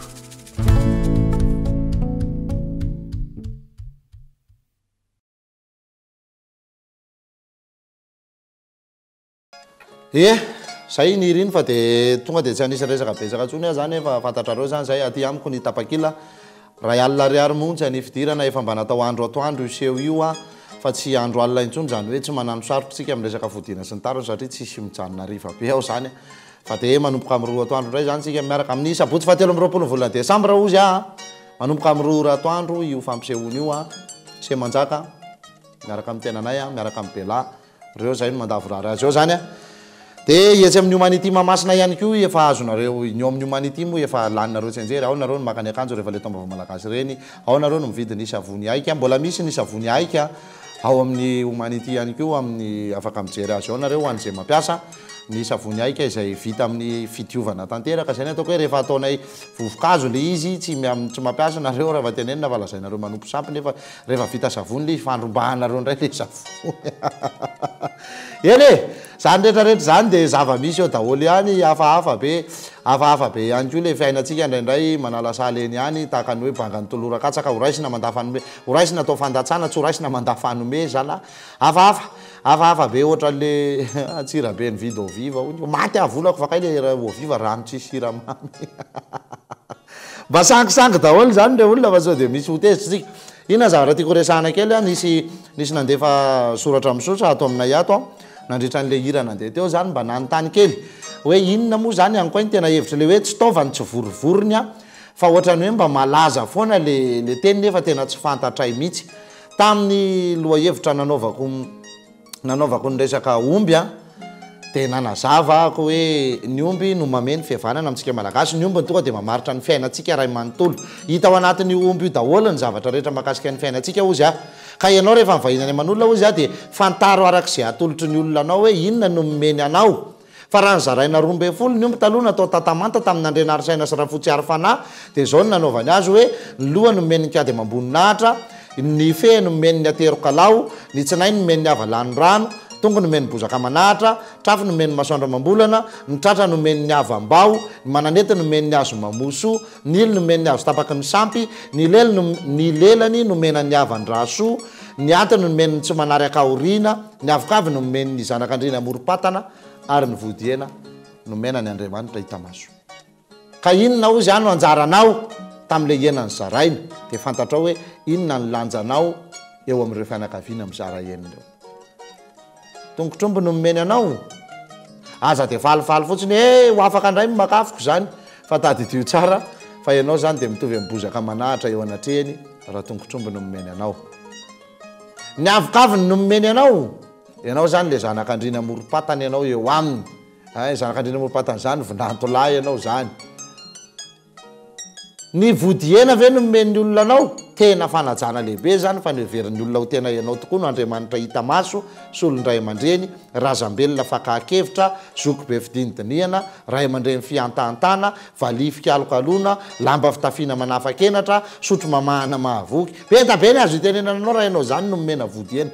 e zay niriny fa de tonga de tsy anisy resaka besaka tsony zany efa fantatrareo zany zay aty amiko ny tapakila ray alina ariary montsy any fidirana efa mba natao andro atoandro iseho io a fa tsy andro alina intsony zany hoe tsy manano sarotsika amin'ny resaka fodina sy ny tariny satria tsisy mijanona riva be ao zany fa de manomboka amin'ny roa atoandro ndray zany tsika miaraka amin'ny sabotsy fahatelo amby roapolo volana desambra ozy a manomboka amin'ny roa atoandro io fampisehoana io a se manjaka miaraka amin'ny tenanay a miaraka amin'ny bela reo zay no mandavorary azy eo zany a de etsy amin'ny humanity mamasina ihany koa efa azonareo ny amin'ny humanity moa efa laninareo tsy anjery ao nareo no makany akanjo rehefa le tomba malagasy reny ao nareo no mividy ny savony aika mbola misy ny savony aika ao amin'ny humanity ihany koa amin'ny afaka mijery azy ao nareo an'izay mampiasa ny savony aika izay vita amin'ny fitiovana tanteraka zay ny ataoko hoe rehefa ataonay vovokazo le izy tsy tsy mampiasa nareo rehefa tenenina fa lazainareo manompo sampy nefa rehefa vita savony le fandrombahanareo ndray le savony eny e zany rehetrarehetra zany dia zava-misy eo daholo ihany hafahafa be hafahafa be ihany koa le fiainantsika indraindray manala saleny ihany tahaka ny hoe bangany tolorakatsaka horaisina mandafanome horaisina atao fandatsana tsy horaisina mandafanome zala hafahafa hafahafa be ohatran'le atsira be ny vidy oviva o maty avolako fa kay le oviva rano tsy siramamy mba sangisangy daholo zany le olona fa sao dia misy hotezitsika ina zavatra tiako resahana kely a nisy nisy nandefa soratra misotra atao aminay ato a nandritra n'le hira nandeha teo zany mba nanontany kely hoe inona moa zany any koa ny tena hevitra le hoe tsy taovany tsy vorovorony a fa ohatrany hoe mba malaza foana le le teny nefa tena tsy fantatray mihitsy tamin'ny loha hevitra nanaovako nanaovako ny resaka omby a dia nanazava ako hoe ny omby no mameny fihavanana amintsika malagasy ny omby ny tonga dia mamaritra ny fiainantsika ray manontolo hita ao anatin'ny omby io daholo ny zavatra rehetra mahakasika ny fiainantsika ozy a ka ianao rehefa mivahinany aman'olona ozy a dia fantaro arak'izay atolotry ny olona anao hoe inona no momeny anao fa raha ny zaraina roa amby folo ny omby taloha natao tatamanta tamin'ny andrenarisaina sy rahafotsy ary fanahy dia zao no nanaovany azy hoe ny loha no momeny ny kady amamboninahitra ny fe no momeny ny aterokalao ny tsinainy no momeny ny avalany rano tonga no meny bozaka manahatra trafo no meny masoandro mambolana ny tratra no meny ny avambao ny mananety no meny ny azo mamoso ny ily no meny ny azo tapaky ny sampy ny lely no ny lelany no mena ny avan-draso ny antiny no meny ny tsy manary akahorina ny avokavy no meny ny zanak'andriny amoropatana ary ny vodiena no mena ny Andriamanitra hitamaso ka inona ozy ano anjaranao tamin'le ienany zarainy dia fantatrao hoe inona ny lanjanao eo amin'ireo fianakaviana amin'ny zara enina eo tongotrombo no momeny anao aza dia falifaly fotsiny e ho afaka indray makafoko zany fa tadidio tsara fa ianao zany dia mitovy mibozaka manahitra eo anatrehany raha tongotrombo no momeny anao ny avokaviny no momeny anao ianao zany le zanak'andriny amoropatana ianao eo aminy ay zanak'andriny amoropatana zany vinantolahy ianao zany ny vodiena ve no momeny ny olona anao tena fanajana lehibe zany fa nyheverin'ny olona ho tena ianao tokoa no Andriamanitra hita maso solondray aman-dreny razambelona fakahakevitra zoko be fidinidiniana ray aman-dreny fiantantana valifika alokaloana lamba fitafiana manafakenatra sotro mamahana mahavoky beta be ny azo itenenananao raha ianao zany no momena vodiena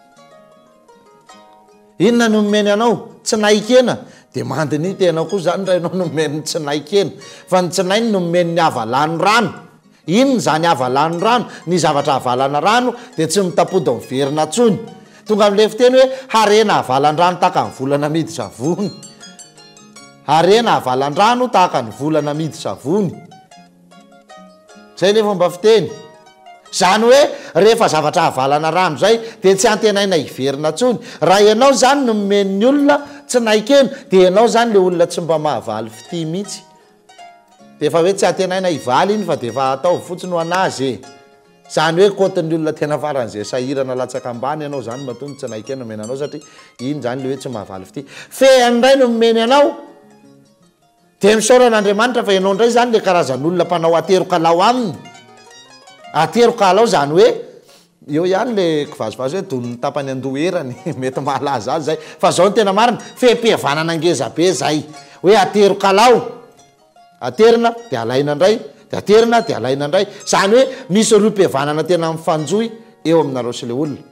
inona no momeny anao tsy naikena dia mandiny tena koa zany raha ianao no momeny ny tsy naikena fa ny tsy nainy no momeny ny avalany rano inony zany avalany rano ny zavatra avalana rano dia tsy mitapody miverina tsony tonga amin'le fiteny hoe harena avalan-drano tahaka ny volana midy savony harena avalan-drano tahaka ny volana midy savony zay le fomba fiteny zany hoe rehefa zavatra avalana rano zay dia tsy antenaina hiverina tsony raha ianao zany no momeny ny olona tsy naikena dia ianao zany le olona tsy mba mahavaly fity mihitsy dia efa hoe tsy antenaina hivaly iny fa dia efa atao fotsiny ho anazy e zany hoe kotin'ny olona tena faran'izay sahirana latsaka ambany ianao zany matony tsy naikena momeny anao satria iny zany le hoe tsy mahavaly fity fe andray no momeny anao dia misaoran'Andriamanitra fa ianao indray zany le karazan'olona mpanao aterokalao aminy aterokalao zany hoe eo ihany le kivazovazo hoe don'ny tapany andoherany mety mahalaza azy zay fa zao ny tena marina fempihavanana angeza be zay hoe aterokalao aterina dia alaina indray dia aterina dia alaina indray zany hoe misy roa mpihavanana tena mifanjoy eo aminareo sy le olona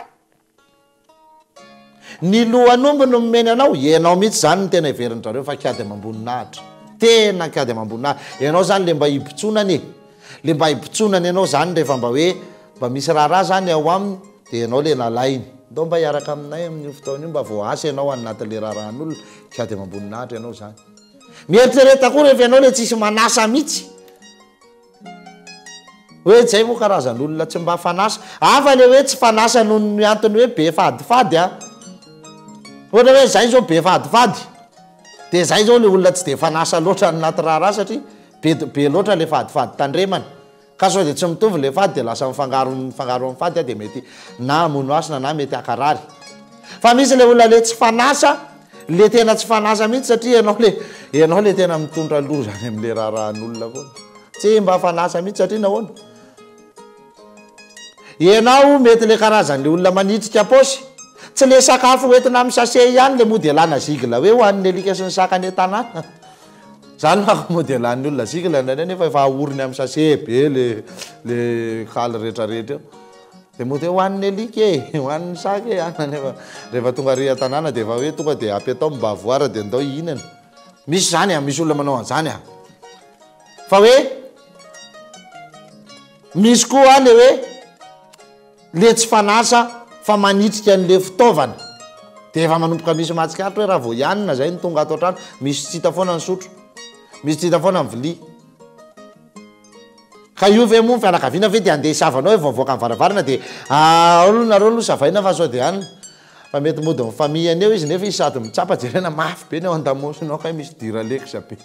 ny lohan'omby no momeny anao ianao mihitsy zany ny tena hiverin'zareo fa kiady amamboninahitra tena kiady amamboninahitra ianao zany le mba hibontsonany e le mba hibontsonany ianao zany rehefa mba hoe mba misy raharaha zany ao aminy dia ianao le nalainy ndao mba hiaraka aminay amin'io fotoana io mba voasa ianao anatin'le raharahan'olona kiady amamboninahitra ianao zany mieritrereta koa rehefa ianao le tsisy manasa mihitsy hoe zay moa karazan'olona tsy mba fanasa afa le hoe tsy fanasa noho ny antony hoe be fadifady a ohatra hoe zay zao be fadifady dia zay zao le olona tsy dia fanasa loatra anaty raharaha satria be be loatra le fadifady tandremana ka sao dia tsy mitovy le fady dia lasa mifangaro mifangaro amin'ny fady a dia mety na mono asina na mety akarary fa misy le olona le tsy fanasa le tena tsy fanasa mihitsy satria ianao le ianao le tena mitondra loha zany amin'le raharahan'olona koa tsy mba fanasa mihitsy satria nahoana ianao mety le karazan'le olona manitrika paosy tsy le sakafo hoentina amin'ny sase ihany le mody alana zigla hoe hoan'ny alika sy ny sakany tanàna zany mako mody alan'ny olona zigla ndraindray nefa efa ahoriny amin'ny sase be le le kaly rehetrarehetra eo dia moa hoe hoan'ny alika e hoan'ny saky e ana nefa rehefa tonga ry tanàna dia efa hoe tonga dia apy atao mba voara dia andao ihinana misy zany a misy olona manao an'izany a fa hoe misy koa le hoe le tsy fanasa fa manitrika an'le fitaovana dia efa manomboka misy matsikatra hoe raha vao ianina zay ny tonga ato an-trano misy tsy hita foana ny sotro misy tsy hita foana ny vilia ka io ve moa fianakaviana ve dia andeha hisavanao hoe vaovoaka ny varavarana dia olonareo aloha savaina fa sao dia anina fa mety mody mifamille any eo izy nefa izy sady mitsapa jerena mafy be ny ao an-damosinao kay misy dira lekitra be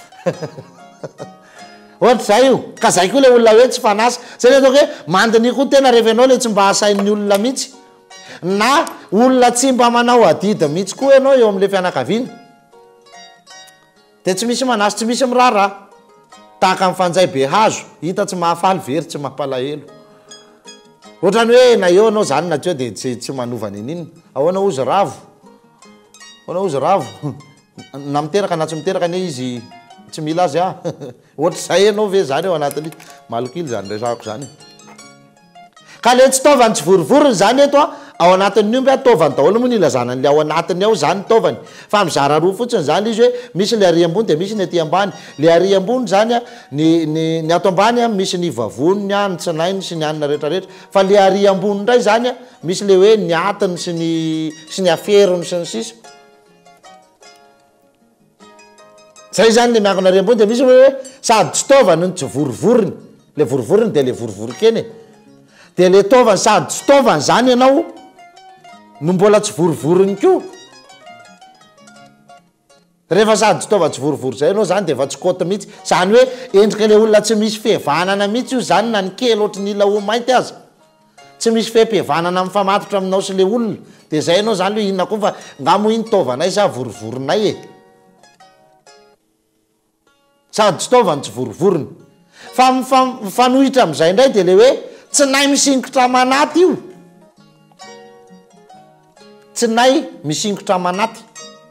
ohatra zay io ka zay koa le olona hoe tsy fanasa zay le ataoko hoe mandiny koa tena rehefa ianao le tsy mba hasain'ny olona mihitsy na olona tsy mba manao adida mihitsy koa ianao eo amin'le fianakaviana dia tsy misy manasa tsy misy miraharaha tahaka amin'ny fanjay be hazo hita tsy mahafaly very tsy mampalahelo ohatrany hoe na eo anao zany nateo dia tsy tsy manovany aninona ahoana ozy ravo ahoana ozy ravo na miteraka na tsy miteraka ane izy tsy mila azy a ohatra zay anao ve zany eo anatin'ny malokily zany resako zany ka le tsy taovany tsy vorivorony zany eto a ao anatin'ny omby a taovany daholo moa ny ilazana n'le ao anatiny ao zany taovany fa mizara roa fotsiny zany izy hoe misy le ary ambony dia misy ny aty ambany le ary ambony zany a ny ny ny ato ambany a misy ny vavoniny a ny tsinainy sy ny anina rehetrarehetra fa le ary ambony indray zany a misy le hoe ny atiny sy ny sy ny aferony sy ny sisa zay zany le miankina ary ambony dia misy hoe sady tsy taovany ny tsy vorivorony le vorivorony dia le vorivorokeny dia le taovany sady tsy taovany zany ianao no mbola tsy vorivorony koa rehefa sady tsy taova tsy vorivory zay anao zany dia efa tsy kôty mihitsy zany hoe endrika le olona tsy misy fihevanana mihitsy io zany na ny kely ohatry ny ila ho mainty azy tsy misy fehmpihevanana mifamatotra aminao sy le olona dia zay anao zany hoe inona koa fa ngamo iny taovanay sa vorivorinay e sady tsy taovany tsy vorivorony fa mifanohitra amin'izay indray dia le hoe tsy nay misingotra manaty io tsy nay misingotra manaty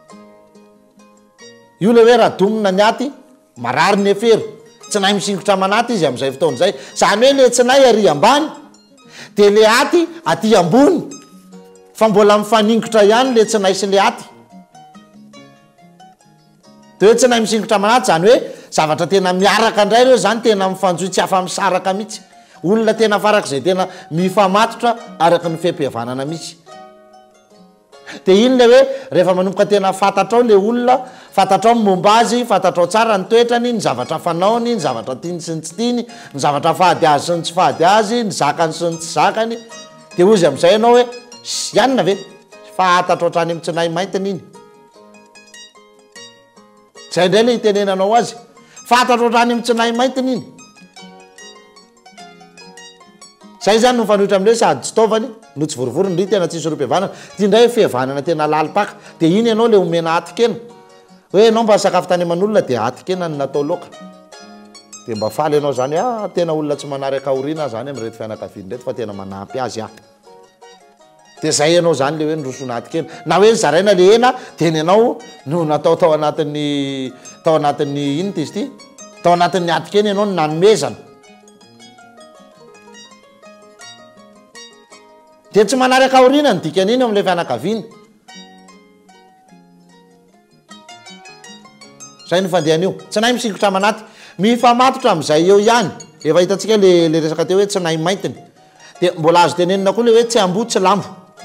io le hoe raha domina ny aty marary ny efero tsy nay misingotra manaty izy amin'izay fotaona zay zany hoe le tsy nay ary ambany dia le aty aty ambony fa mbola mifaningotra ihany le tsy nay sy le aty dia hoe tsy nay misingotra manaty zany hoe zavatra tena miaraka indray reo zany tena mifanjoy tsy afa misaraka mihitsy olona tena farak'izay tena mifamatotra araka ny fehmpihavanana mihitsy dia iny le hoe rehefa manomboka tena fantatrao le olona fantatrao momba azy fantatrao tsara ny toetrany ny zavatra fanaony ny zavatra tiany sy ny tsy tiany ny zavatra fahady azy sy ny tsy fahady azy ny zakany sy ny tsy zakany dia ozy amin'izay ianao hoe ianina ve fahatatro hatrany amin'ny tsinay maintiny iny zay indray le hitenenanao azy fantatro hatrany amin'ny tsinay maintiny iny zay zany no mifanohitra amin'le sady tsy taovany no tsy vorivorony ry tena tsisy rom-pihavanana ty indray hoe fihavanana tena lalipaka dia iny ianao le omena atikena hoe ianao mba sakafo tany aman'olona dia atikena ny natao loaka dia mba faly ianao zany a tena olona tsy manary akahoriana zany amin'irety fianakaviany reto fa tena manampy azy ah dia zay ianao zany le hoe nyrosona atikena na hoe nizaraina le ena dia ny ianao no natao tao anatin'ny tao anatin'ny iny ty izy ty tao anatin'ny atikena ianao no nanomezana dia tsy manary akahoriana ny dikany iny amin'ilay fianakaviana zay ny fandehana io tsy nay misingotra manaty mifamatotra amin'izay eo ihany efa hitantsika le le resaka teo hoe tsy nay maintiny dia mbola azo tenenina koa le hoe tsy ambo tsy lambo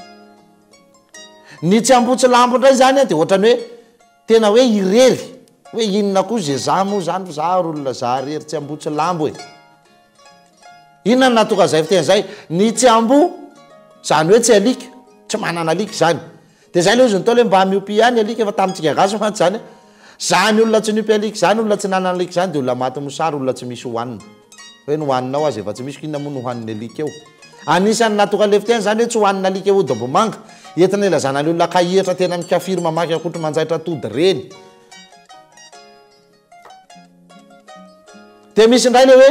ny tsy ambo tsy lambo indray zany a dia ohatrany hoe tena hoe irery hoe inona koa zay za moa zany za olona za rery tsy ambo tsy lambo e inona ny natoka zay fiteny zay ny tsy ambo zany hoe tsy alika tsy manana alika zany dia zay le ozy nytao le mba miopi ihany alika efa tamintsika gasy mantsy zany zany olona tsy niompy alika zany olona tsy nanana alika zany dia olona maty mosary olona tsy misy hohanina hoe ny hohaninao azy efa tsy misy kinona moa ny hohaniny alika eo anisany natoka le fiteny zany hoe tsy hohanina alika eo dombomanga entina ilazana ny olona kahihatra tena mikafiry mamaky akotry manjaitra tody reny dia misy indray le hoe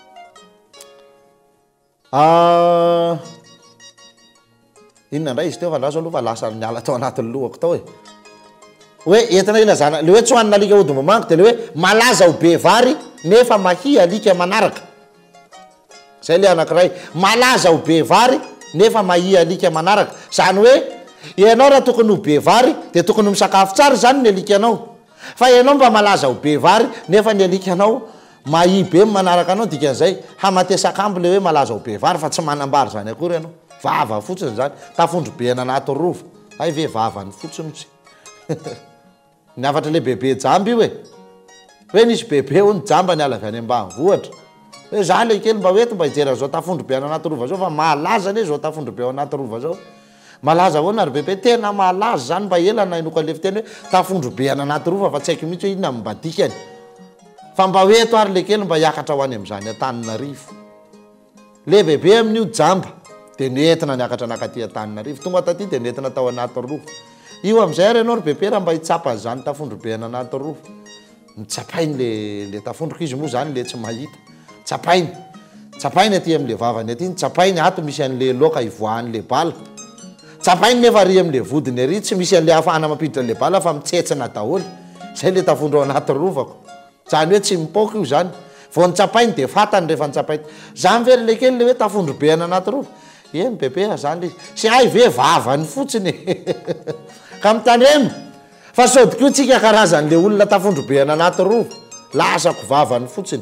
inona indray izy teo fa ndraso aloha fa lasa miala tao anatin'ny lohako tao e hoe entina ilazana le hoe tsy hohanina alika odombomanga dia le hoe malaza ho be vary nefa mahia alika manaraka zay le anankiray malaza ho be vary nefa mahi alika manaraka zany hoe ianao raha tokony ho be vary de tokony misakafo tsara zany ny alikanao fa ianao mba malaza ho be vary nefa ny alikanao mahi be manaraka anao dikan'izay hamatesak'ambo le hoe malaza ho be vary fa tsy manambary zany akory ianao vava fotsiny zany tafondro be ana anaty rova hay ve vavany fotsiny tsy ny afatra le bebe jamby io e hoe nisy bebe ho ny jamba ny ala avy any ambanivohitra hoe za le kely mba hoety mba hijery zao tafondro be ana anaty rova zao fa malaza ne zao tafondro be ao anaty rova zao malaza hoana ary bebe tena malaza zany mba elana inoko le fiteny hoe tafondro be ana anaty rova fa tsy haiko mihitsy hoe inona mbadikany fa mba hoeto ary le kely mba hiakatra ho any am'izany Antananarivo le bebe amin'io jamba de nentina niakatra nakaty Antananarivo tonga taty de nentina tao anaty rova io am'izay ary ianao ry bebe raha mba hitsapany zany tafondro be ana anaty rova mitsapainy le le tafondroka izy moa zany le tsy mahita tsapainy tsapainy aty am'le vavany aty tsapainy ato misy an'le loka ivoahan'le bala tsapainy nefa ry am'le vodiny ary tsy misy an'le afahana mampiditra le bala fa mitsetsina daholo zay le tafondro ao anaty rovako zany hoe tsy mipoka io zany vao nitsapainy de fatany rehefa nitsapainy zany very le kely le hoe tafondro be ana anaty rova eny bebe zany le sy hay ve vavany fotsiny ka mitany emy fa sodiko tsika karazan'le olona tafondro be ana anaty rova lasako vavany fotsiny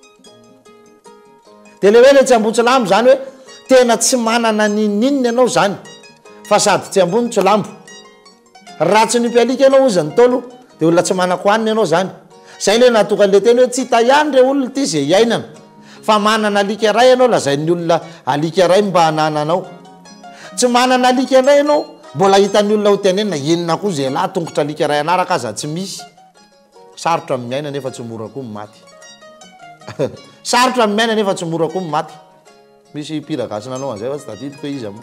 de le hoe le tsy ambony lambo zany hoe tena tsy manana ninininy ianao zany fa sady tsy ambony lambo raha tsy nimpialika ianao ozy ny tolo de olona tsy manako aniny ianao zany zay le natokan'le teny hoe tsy hita ihany re olona ty zay iainana fa manana alika ray ianao lazain'ny olona alika ray mba hanananao tsy manana alika ray ianao mbola hitan'ny olona ho tenenina inona koa zay lahy tongotra alika ray anaraka aza tsy misy sarotra amin'ny aina nefa tsy mora koa maty sarotra amin'ny aina nefa tsy mora koa maty misy piragasina anao an'izay fa tsy tadidiko hoe izy amo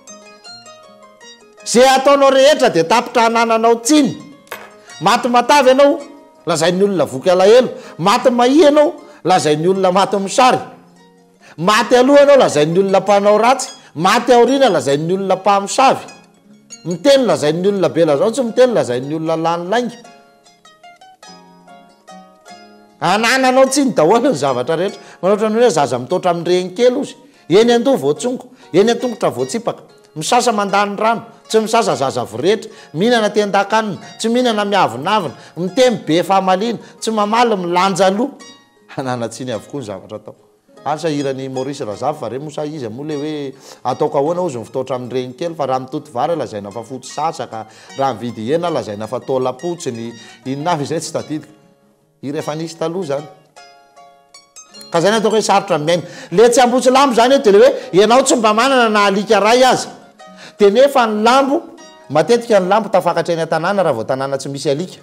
zay ataonao rehetra de tapitra hanananao tsiny maty matavy ianao lazain'ny olona voky alahelo maty mahi ianao lazain'ny olona maty misary maty aloha ianao lazain'ny olona mpanao ratsy maty aoriana lazain'ny olona mpamosavy miteny lazain'ny olona bela zao tsy miteny lazain'ny olona lanylainga anananao tsiny daholo ny zavatra rehetra manoatra ny hoe zaza mitotra amin'ireny kely ozy eny andoha voatsongo eny antongotra voatsipaka misasa mandany rano tsy misasa zaza vorehetra mihinana tendakanina tsy mihinana miavinavina mitemy be fahamalina tsy mamaly milanja aloha ananatsiny avokoa ny zavatra atao asa irany Maurice Razava fa re mosa izy moa le hoe ataoko ahoana ozy mifitotra amin'ireny kely fa raha mitoto vary lazaina fa foto sasaka raha mividy hena lazaina fa taolapotsiny inona avy izay tsy tadidika irehefa nisy taloha zany ka zany ataoko hoe sarotra miaina le tsy ambotsy lambo zany de le hoe ianao tsy mba manana na alika ray aza de nefa ny lambo matetika ny lambo tafakatra eny an-tanàna raha vao tanàna tsy misy alika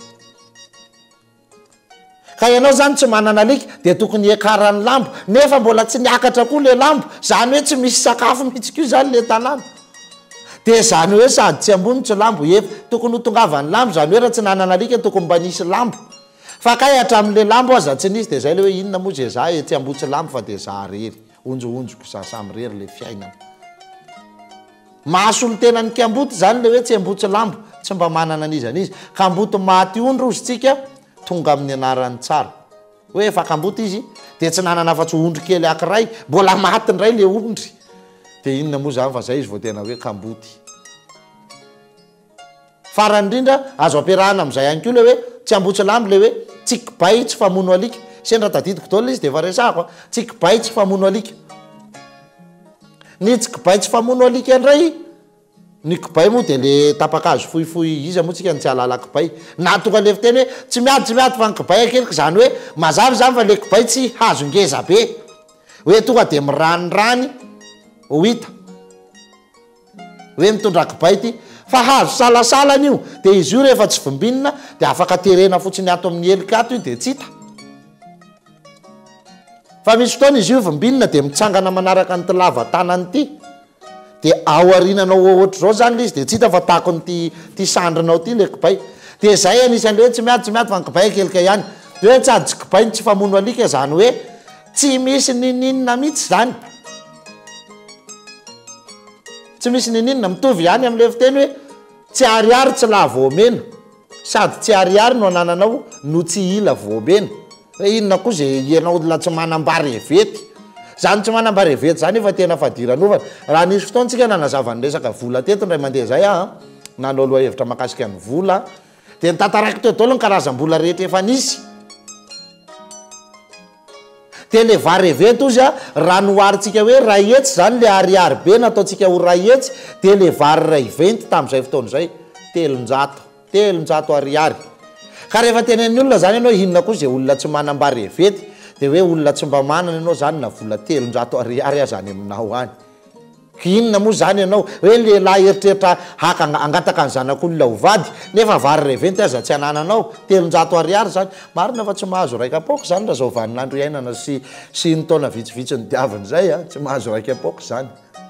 ka ianao zany tsy manana alika de tokony hiakaran'ny lambo nefa mbola tsy niakatra koa le lambo zany hoe tsy misy sakafo mihitsy koa zany le tanàna de zany hoe sady tsy ambony tsy lambo efa tokony ho tongavany lambo zany hoe raha tsy nanana alika tokony mba nisy lambo fa kay hatramin'le lambo aza tsy nisy de zay le hoe inona moa zay za e tsy ambotsy lambo fa de za rery onjoonjoko za samy rery le fiainana mahasolo tena ny kiamboty zany le hoe tsy ambotsy lambo tsy mba manana an'izy an'izy ka amboty maty ondro ozy tsika tonga amin'ny anarany tsara hoe efa kamboty izy de tsy nanana afa-tsy ondry kely akiray mbola maty ndray le ondry de inona moa zany fa zay izy vao tena hoe kamboty farany indrindra azo ampiarahana am'izay ihany koa le hoe tsy ambotsy lambo le hoe tsikibay tsy famono alika sendra tadidiko daola izy de efa resahako tsikibay tsy famono alika ny tsikibay tsy famono alika indray ny kibay moa de le tapakazo fohifohy iza moa tsika ny tsy alala kibay na tonga le fiteny hoe tsy miady tsy miady fa ny kibay akeliko zany hoe mazavy zany fa le kibay tsy hazo ngeza be hoe tonga de miranirany ho hita hoe mitondra kibay ty fa hazo salasalana io de izy io rehefa tsy vombinina de afaka terena fotsiny ato amin'ny elikato io de tsy hita fa misy fotoana izy io vombinina de mitsangana manaraka ny tilava tanany ty de ao arinanao ohatra zao zany le izy de tsy hita fa tako nyty ty sandrinao ty le kibay de zay anisan'le hoe tsy miady tsy miady fa ny kibay akelika ihany de hoe tsy ady tsy kibay ny tsy famono alika zany hoe tsy misy nininina mihitsy zany tsy misy nininina mitovy ihany am'le fiteny hoe tsy ariary tsy la voamena sady tsy ariary no anananao no tsy ila voamena hoe inona koa zay ianao la tsy manambary evety zany tsy manambara evety zany efa tena fadiranova raha nisy fotoantsika nanazavany resaka vola teto ndray mandeha zay a nanao loha hevitra makasika ny vola de nitantaraiky teo daholo ny karazam-bola rehetra efa nisy de le vary evety ozy a raha noharitsika hoe ray hetsy zany le ariary be nataotsika ho ray hetsy de le vary ray venty tam'izay fotoana zay telonjato telonjato ariary ka rehefa tenen'ny olona zany ianao hinona koa zay olona tsy manambary evety de hoe olona tsy mba manana ianao zany na vola telonjato ariary zany aminao any inona moa zany ianao hoe lehilahy eritreritra haka angataka ny zanak'olona hovady nefa vary ray venty aza tsy anananao telonjato ariary zany marina fa tsy mahazo raika apoka zany raha zao vaninandro iainana sy sy ny taona vitsivitsy ny diaviny zay a tsy mahazo raika apoka zany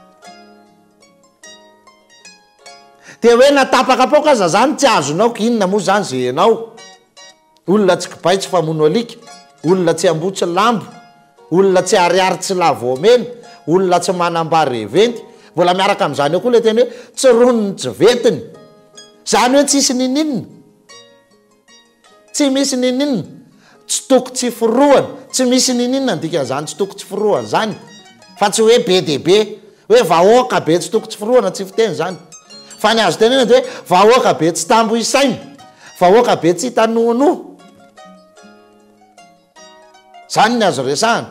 de hoe natapaka apoka aza zany tsy azonao inona moa zany zay ianao olona tsy kibaitsy fa mono alika olona tsy ambotsy lambo olona tsy ariary tsy lavoamena olona tsy manambary eventy mbola miaraka am'izany eo koa le teny hoe tsy ronony tsy vetiny zany hoe tsisy nininina tsy misy nininina tsy toko tsy firohana tsy misy nininina ndikan'izany tsy toko tsy firohana zany fa tsy hoe be de be hoe vahoaka be tsy toko tsy firohana tsy fiteny zany fa ny azo tenena de hoe vahoaka be tsy tambo isaina vahoaka be tsy hitanonoho zany ny azo resahana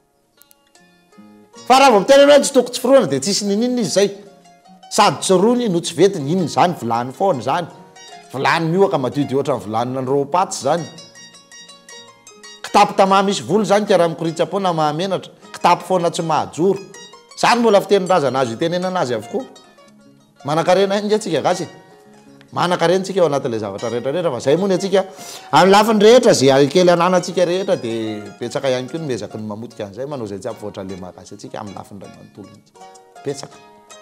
fa raha vao mitena hoe tsy toko tsy firohana de tsisy nininina izy zay sady tsy rony no tsy vetiny inona zany vilany foana zany vilany mioaka madiodio ohatra ny vilanina ny ropatsy zany kitapo tamaha misy volo zany ka raha mikoritsam-po na mahamenatra kitapo foana tsy mahajoro zany mbola fitenin-drazana azy itenenana azy avokoa manan-karena inga atsika gasy manan-karentsika eo anatin'ilay zavatra rehetrarehetra fa zay moa ny atsika amin'ny lafiny rehetra zay kely ananantsika rehetra de petsaka ihany koa ny mezaky ny mamotika an'izay manao zay tsy ampivoatra le mahakasy atsika amin'ny lafiny ray manontolo petsaka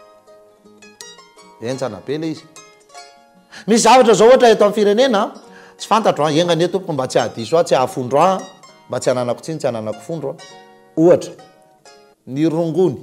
entsana be le izy misy zavatra zao ohatra eto amin'ny firenena tsy fantatro a iengany tompoko mba tsy ahadiso a tsy ahafondro a mba tsy ananako tsiny tsy ananako fondro a ohatra ny rongony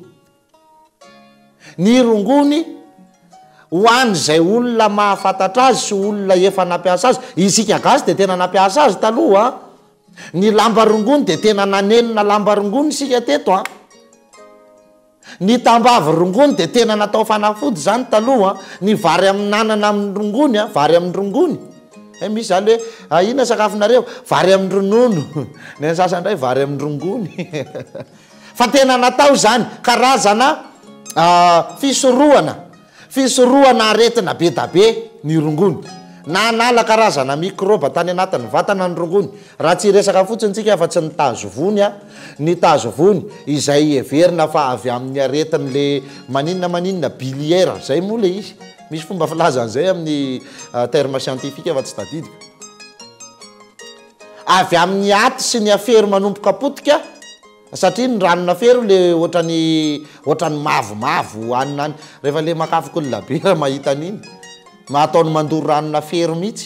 ny rongony ho any zay olona mahafantatra azy sy olona efa nampiasa azy isika gasy de tena nampiasa azy taloha a ny lamba rongony de tena nanenina lamba rongony sika teto a ny tambavy rongony de tena natao fanafody zany taloha ny vary amin'ny nanana amin'ny rongony a vary amin'ny rongony e misy zany hoe inona sakafonareo vary amin'ny ronono ny sasandray vary amin'ny rongony fa tena natao zany karazana fisorohana fisorohana aretina be da be ny rongony na nala karazana mikroba tany anatin'ny vatana ny rongony raha tsy resaka fotsiny tsika fa tsy ny tazovony a ny tazovony izay everina fa avy amin'ny aretin'le maninona maninona biliera zay moa le izy misy fomba filazan'izay amin'ny terme scientifique fa tsy tadidika avy amin'ny aty sy ny afery manompoka potika satria ny ranona fery le ohatrany ohatrany mavomavo anina any rehefa le makafika olona be raha mahita an'iny mahataony mandoro ranona fery mihitsy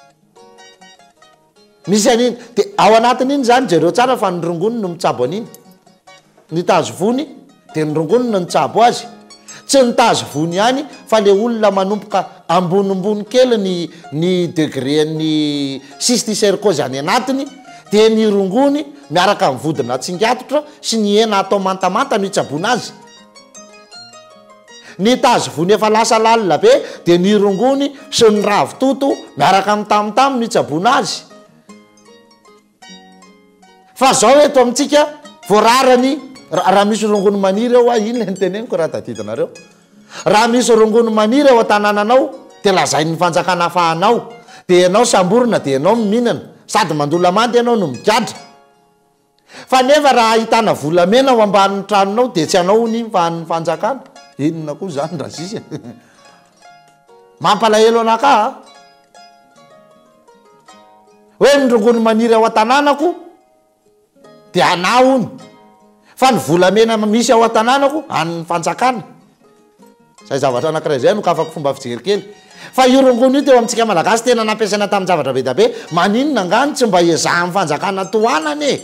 misy an'iny de ao anatin'iny zany jereo tsara fa ny rongony no mitsabo an'iny ny tazovony de ny rongony no nitsabo azy tsy ny tazovony ihany fa le olona manompoka ambonimbony kely ny ny degré ny cysticercose any anatiny de ny rongony miaraka amin'ny vodina tsingatitra sy ny hena atao mantamanta no hitsabona azy ny tazovony efa lasa lalina be de ny rongony sy ny ravitoto miaraka amin'ny tamotamo no hitsabona azy fa zao eto amintsika voararany raha misy rongony maniry eo a iny le nyteneniko raha tadidinareo raha misy rongony maniry eo an-tanànanao de lazainy fanjakana afahanao de ianao samborona de ianao mihinana sady mandola mandy ianao no migadra fa nefa raha ahitana volamena ao ambanin'ny tranonao de tsy anao ny fahan'ny fanjakana inona koa zany raha sisy mampalahelo anaka hoe ny rongony maniry ao an-tanànako de anao ony fa ny volamena misy ao an-tanànako an'ny fanjakana zay zavatra anankiray zay no ka afaka fomba fijery kely fa io rongony io teo amintsika malagasy tena nampiasaina tamin'ny zavatra be da be maninona ngany tsy mba ezahan'ny fanjakana toanany e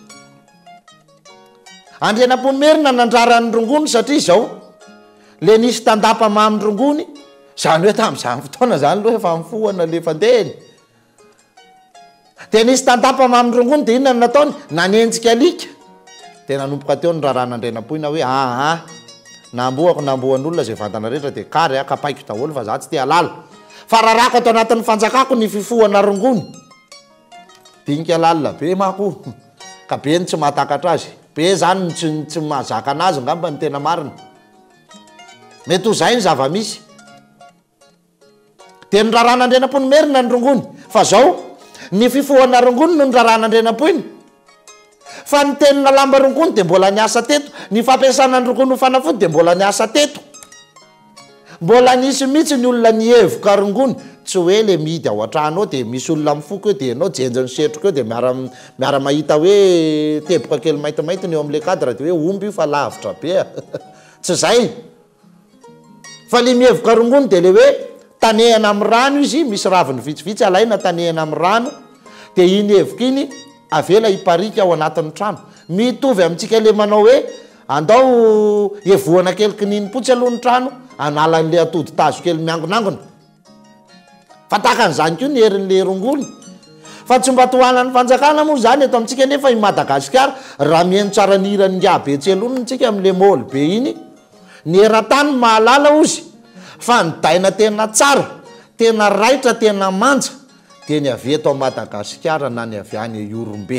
andriana-pomerina nandraran'ny rongony satria zao le nisy tandapa mamy rongony zany hoe tam'izany fotoana zany loha efa mifohana le fandehany de nisy tandapa mamy rongony de inona ny nataony nanenjika alika tena nompoka teo ny rarana andrenam-poina hoe aha namboako namboan'olona zay vantana rehetra de kary a kapaiko daholo fa za tsy te halala fa rarako ato anatin'ny fanjakako ny fifohana rongony dinika lalina be mako ka be ny tsy mahatakatra azy be zany tsy tsy mahazaka anazy ngamba ny tena marina mety ho zay ny zava-misy de ny rarana andrenam-pony merina ny rongony fa zao ny fifohana rongony no ny rarana andrenam-poiny fa ny tenina lamba rongony de mbola niasa teto ny fampiasana ny rongony ho fanafody de mbola niasa teto mbola nisy mihitsy ny olona nievoka rongony tsy hoe le mihidy ao an-trano de misy olona mifoko eo de anao jenjany setroka eo de miara miara mahita hoe teboka kely maintimainty ny eo am'le cadre de hoe omby io fa lavitra be tsy zay fa le mievoka rongony de le hoe tanehana amin'ny rano izy misy raviny vitsivitsy alaina tanehana amin'ny rano de iny evoka iny avela hiparika ao anatin'ny trano mitovy amintsika le manao hoe andao evohana kely kininimpotsy aloha ny trano analan'le atody tazo kely miangonangona fa takan'izany koa ny herin'le rongony fa tsy mba tohanan'ny fanjakana moa zany eto amintsika nefa i Madagasikara raha mihaino tsara ny hiran'ny ngabentselo ntsika amin'le môly be iny ny eran-tany mahalala ozy fa ny daina tena tsara tena raitra tena manja de ny avy eto Madagasikara na ny avy any Iorombe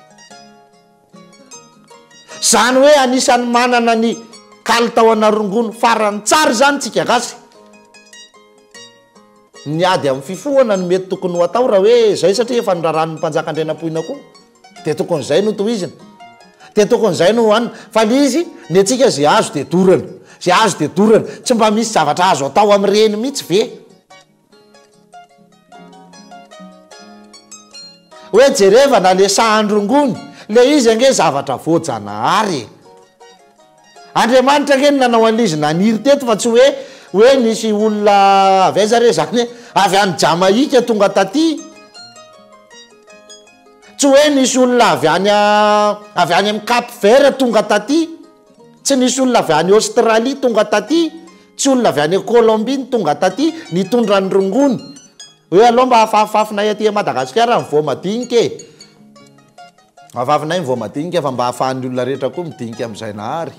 zany hoe anisan'ny manana ny kalitaona rongony farany tsara zany tsika gasy ny ady amin'ny fifohana ny mety tokony ho atao raha hoe zay satria efa niraran'ny mpanjaka andrenam-poina koa de tokony zay no tohizina de tokony zay no hoanina fa le izy ny atsika zay azo de dorana zay azo de dorana tsy mba misy zavatra azo atao amin'ireny mihitsy ve hoe jerevana le sahandrongony le izy ange zavatra voajanahary Andriamanitra nge nanao an'izy naniry teto fa tsy hoe hoe nisy olona avy aiza re zany avy any Jamaika tonga taty tsy hoe nisy olona avy any avy any amin'ny Cap Vert tonga taty tsy nisy olona avy any Australie tonga taty tsy olona avy any Colombie tonga taty nitondra ny rongony hoe aloha mba afahafafinay aty Madagasikara ny voa madinika e afafinay ny voa madinika fa mba ahafahan'ny olona rehetra koa midinika amin'izay nahary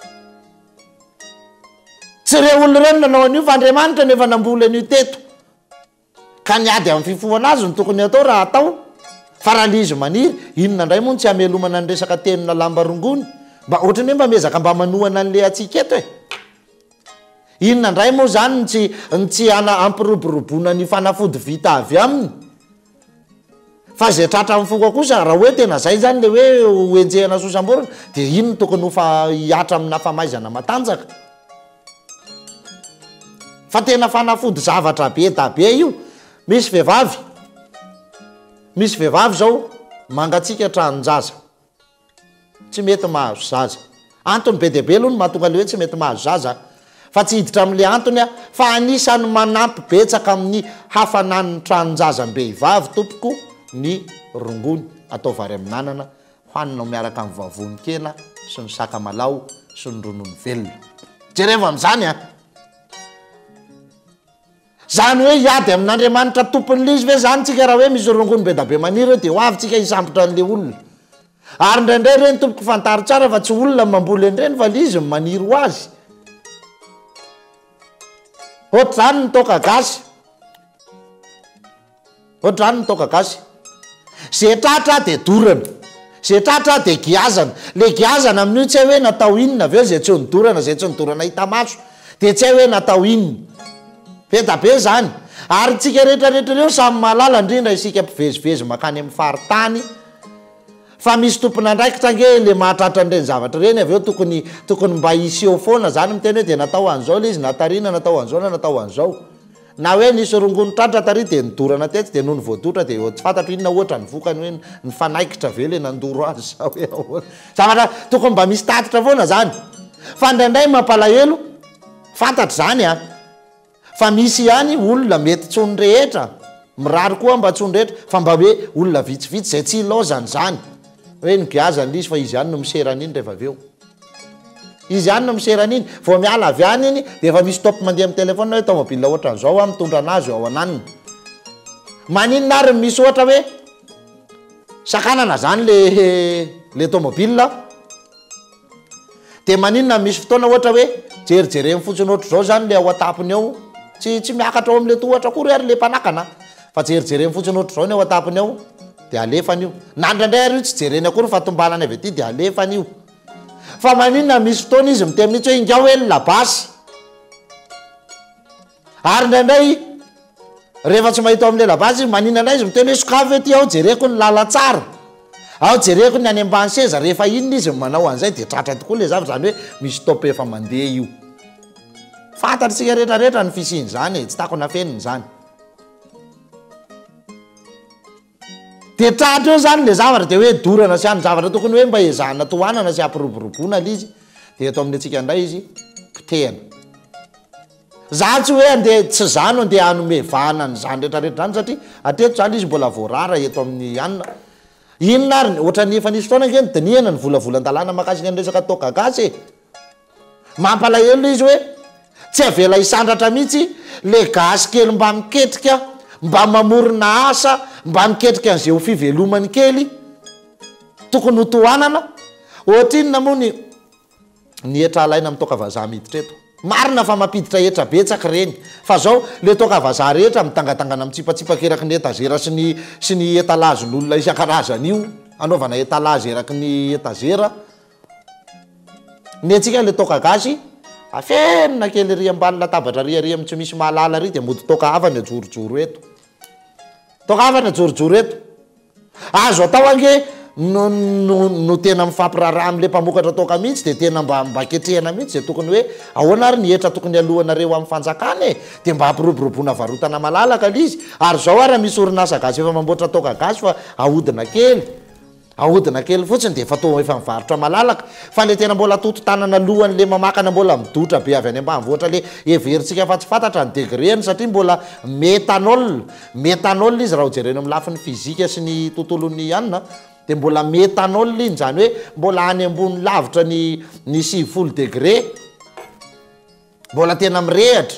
tsy re olona reny nanao an'io fa Andriamanitra nefa nambola an'io teto ka niady amin'ny fifohana azy ny tokony atao raha atao fa raha lizy maniry inona indray moa tsy hamelomana ny resaka tenina lamba rongony mba ohatrany hoe mba miezaka mba manohana an'le atsika eto e inona indray moa zany ny tsy ny tsy ana ampiroboroboana ny fanafody vita avy aminy fa zay tratra mifoko kosa raha hoe tena zay zany le hoe hoenjehana sosamborona de inona tokony ho fa hiatra amina famaizana matanjaka fa tena fanafody zavatra be da be io misy vehivavy misy vehivavy zao mangatsika tranon-jaza tsy mety mahazo zaza antony be dia be aloha no mahatonga le hoe tsy mety mahazo zaza fa tsy hiditra amin'le antony a fa anisany manampy betsaka amin'ny hafanan'ny tranon-jazam-behivavy tompoko ny rongony atao vary amin'anana hoanina miaraka amin'ny vavony kena sy ny sakamalao sy ny ronono velona jereva amin'izany a zany hoe hiady amin'Andriamanitra tompony lizy ve zany tsika raha hoe misy rongony be da be maniry de ho avy tsika hisambotra an'le olona ary indraindray reny tompoko fantary tsara fa tsy olona mamboly an'ireny fa lizy maniry ho azy ohatra zany ny toka gasy ohatra zany ny toka gasy zay tratra de dorana zay tratra de giazana le giazana amin'io tsy hay hoe natao inona aveo zay tsy ho nidorana zay tsy nidorana hita maso de tsy hay hoe natao inona be da be zany ary tsika rehetrarehetra reo samy mahalala indrindra isika mpivezivezy makany amin'ny faritany fa misy tompona andraikitra nge le mahatratra an'ireny zavatra reny aveo tokony tokony mba iseho foana zany miteny hoe de natao an'izao le izy natarina natao an'izao na natao an'izao na hoe nisy rongony tratra tary de nidorana tetsy de noho ny voadotra de tsy fantatro inona ohatra ny vokany hoe ny fanaikitra ve le nandoro azy sa hoe ahoana zavatra tokony mba misy tatitra foana zany fa indraindray mampalahelo fantatra zany a fa misy ihany olona mety tsony rehetra mirary koa mba tsony rehetra fa mba hoe olona vitsivitsy zay tsy ilaozany zany hoe ny giazany lizy fa izy ihany no miseran'iny rehefa aveo izy ihany no miseran'iny vao miala avy any iny de efa misy topo mandeha amin'ny telefona hoe tomobile ohatra an'izao a mitondra anazy ao ananiny maninona ary misy ohatra hoe sakanana zany le le tomobile de maninona misy fotoana ohatra hoe jerijereny fotsiny ohatra zao zany le ao atapony ao tsy tsy miakatra ao am'le tohatra kory ary le mpanakana fa jerijereny fotsiny ohatra zao ny ao atapony ao de alefany io nandrandray ary io tsy jereny akory fatombalany avy aty de alefany io fa maninona misy fotoana izy mite minitsy hoe ingao hoe labasy ary ndraindray rehefa tsy mahita am'le labasy maninona ndray izy miteny hoe sokafy ety ao jereko ny lala tsara ao jereko ny any ambany seza rehefa inona izy manao an'izay de tratra tokoa le zavatra zany hoe misy stop efa mandeha io fantatritsika rehetrarehetra ny fisiny zany e tsy tako nafeniny zany de tratra eo zany le zavatra de hoe dorana sy any zavatra tokony hoe mba ezahana tohanana sy ampiroboroboana l izy de eto amin'ny atsika indray izy potehana za tsy hoe andeha tsy zano andeha anome vahana ny zany rehetrarehetra zany satria ateto zany izy mbola voarara eto amin'ny anina inona ary ohatra ny efa nisy fotoana nkeny diniana ny volavolan-dalàna makasika ny resaka toka gasy e mampalahelo izy hoe tsy avela isandratra mihitsy le gasy kely mba miketrika mba mamorona asa mba miketrika an'izay ho fivelomany kely tokony ho tohanana ohatra inona moa ny ny etra alaina amin'ny toka vazaha miditra eto marina fa mampiditra etra betsaka reny fa zao le toka vazaha rehetra mitangatangana mitsipatsipaka eraky ny etazera sy ny sy ny etalazyn'olona isan-karazany io anaovana etalazy eraky ny etazera ny atsika le toka gasy afenina kely ry ambany latabatra riaria tsy misy mahalala ry de mody toka avany ajorojoro eto toka avany ajorojoro eto azo atao ange no no no tena mifampiraraha am'le mpamokatra toka mihitsy de tena mba mba ketrehana mihitsy de tokony hoe ahoana ary ny etra tokony alohanareo amin'ny fanjakana e de mba hampiroboroboana varotana malalaka l izy ary zao ary misy orinasa gasy efa mamboatra toka gasy fa ahodina kely ahodina kely fotsiny de fatao efa mivarotra malalaka fa le tena mbola toto tanana lohan'le mamakana mbola midotra be avy any ambanivoatra le everitsika fa tsy fantatra ny degreny satria mbola metanol metanol izy raha hojerena amin'ny lafin'ny fizika sy ny tontolon'ny anina de mbola metanol iny zany hoe mbola any ambony lavitra ny ny sivifolo degré mbola tena mirehatra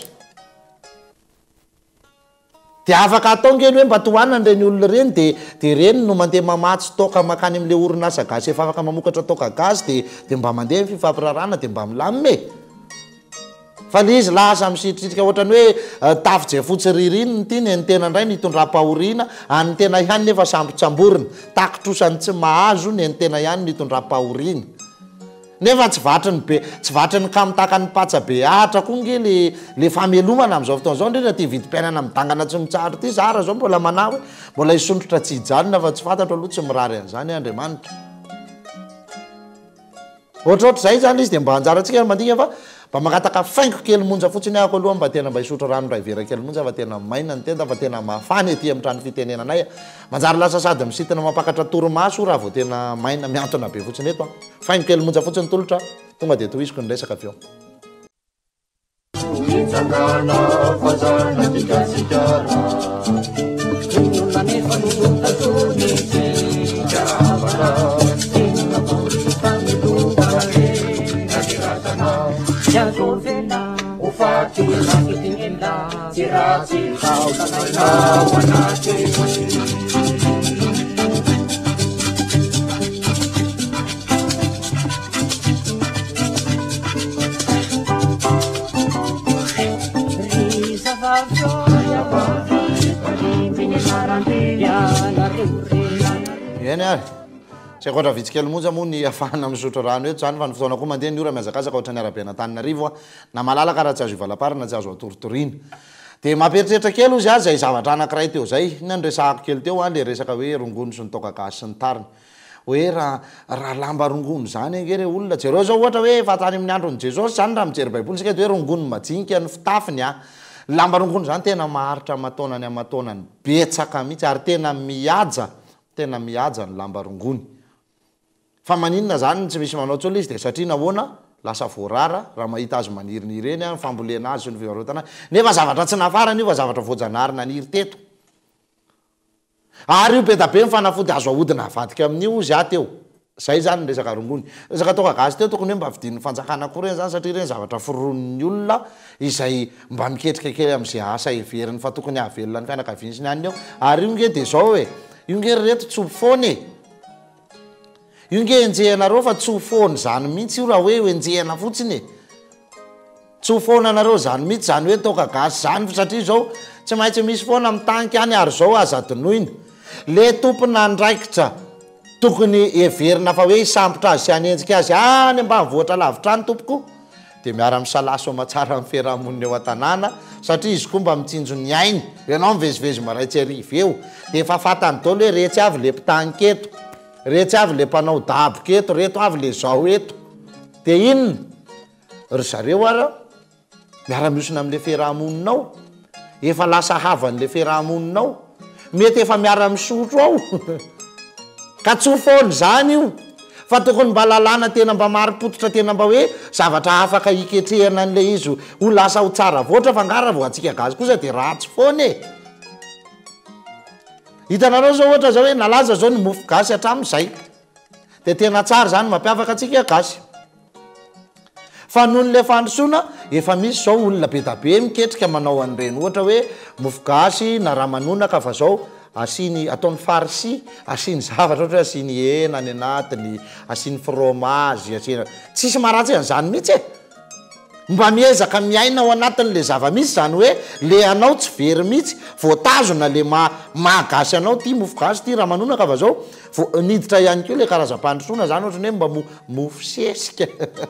de afaka atao ngeny hoe mba tohanana reny olona reny de de reny no mandeha mamatsy toka makany am'le orinasa gasy efa afaka mamokatra toka gasy de de mba mandeha ny fifampirarana de mba milamime fa le izy lasa misitrisika ohatrany hoe tafy-jay fotsy ririniny ty ny ny tena indray nitondram-pahoriana any tena ihany nefa sambotsamborina takitrosany tsy mahazo ny ny tena ihany nitondram-pahoriana nefa tsy vatrany be tsy vatrany kamitaka ny patsa be ahatra koa nge le le famelomana am'izao fotoana zao ndrindra ty vidim-piainana midangana tsy mitsaro ty zara zao mbola manao hoe mbola isondrotra tsy hijanona fa tsy fantatro aloha tsy mirary an'izany andriamanitra ohatraohatra zay zany izy de mba anjaratsika mandiga fa mba makataka faingo kely monja fotsiny ahako aloha mba tena mba isotro rano ray vera kely monja fa tena maina ny tenda fa tena mafany aty amin'ny trano fitenenanay manjary lasa sady misitina mampakatra toromaso raha vao tena maina miantona be fotsiny eto a faingo kely monja fotsiny tolotra tonga de toisiko ny resaka avy eo Jagofena ufati nakitingenda sirati kau tanaina wanate Risa vavyo ya vavi Palimini marandeya na reurena Yeny ary tsy akoatra vitsikely monja moa ny afahana misotro rano eto zany fa ny fotoana koa mandeha ny ora miazakazaka ohatra ny arabe anatananarivo a na malalaka raha tsy azo ivalaparina tsy azo atoritoriana de mampieritreritra kely ozy azy zay zavatra anankiray teo zay na nyresahako kely teo a le resaka hoe rongony sy ny toka gasy sy ny tariny hoe raha raha lamba rongony zany engere olona jereo zao ohatra hoe efa tany amin'ny androny jesosy zany raha mijery baiboly sika de hoe rongony majinika ny fitafiny a lamba rongony zany tena maharitra amatonany amatonany betsaka mihitsy ary tena mihaja tena mihaja ny lamba rongony fa maninona zany tsy misy manao tsolo izy de satria nahoana lasa voarara raha mahita azy manirinireny a fambolena azy sy ny fivarotana nefa zavatra tsy nafarany io fa zavatra voajanahary naniry teto ary io be da be mifanafody azo ahodina avadika amin'io izy ateo zay zany ny resaka rongony resaka toka gasy teo tokony hoe mba vidin'ny fanjakana koa reny zany satria reny zavatra firon'ny olona izay mba miketrika kely am'izay asa everiny fa tokony ahavelona ny fianakaviany sy ny aniny eo ary io nge de zao hoe io nge reto tsy foany io nge enjehanareo fa tsy ho foana zany mihitsy io raha hoe ho enjehana fotsiny tsy ho foana anareo zany mihitsy zany hoe toka gasy zany satria zao tsy maintsy misy foana mitanky any ary zao aza adinoina le tompona ndraikitra tokony everina fa hoe isambotra azy sy anenjika azy any ambanivohitra lavitra any tompoko dia miara misalaso amatsara amin'ny fiarahamonina eo an-tanàna satria izy koa mba mitsinjo ny ainy ianao mivezivezy maraitsy ariva eo dia efa fatany daholo hoe retsy avy le mpitanky eto retsy avy le mpanao daboka eto reto avy le zao eto dia inona ry zareo ara miara-miosina amin'le fiarahamoninao efa lasa havan'le fiarahamoninao mety efa miara-misotro ao ka tsy ho foana zany io fa tokony mba lalàna tena mba maripototra tena mba hoe zavatra afaka iketrehana an'le izy ho lasa ho tsara voatra fa ngara vo atsika gazy kosa dia ratsy foana e hitanareo zao ohatra zao hoe nalaza zao ny mofo gasy hatramin'izay dia tena tsara zany mampiavaka atsika gasy fa noho n'le fandrosoana efa misy zao olona be da be miketrika manao an'ireny ohatra hoe mofo gasy na ramanonaka fa zao asiny ataony farsi asiny zavatra ohatra hoe asiny hena any anatiny asiny fromage asina tsisy maratsy an'izany mihitsy e mba miezaka miaina ao anatin'le zava-misy zany hoe le anao tsy very mihitsy voatazona le ma mahagasy anao ty mofo gasy ty raha manonaka fa zao vo niditra ihany keo le karazam-pandrosoana zany ohatra ny hoe mba mo mofo sesika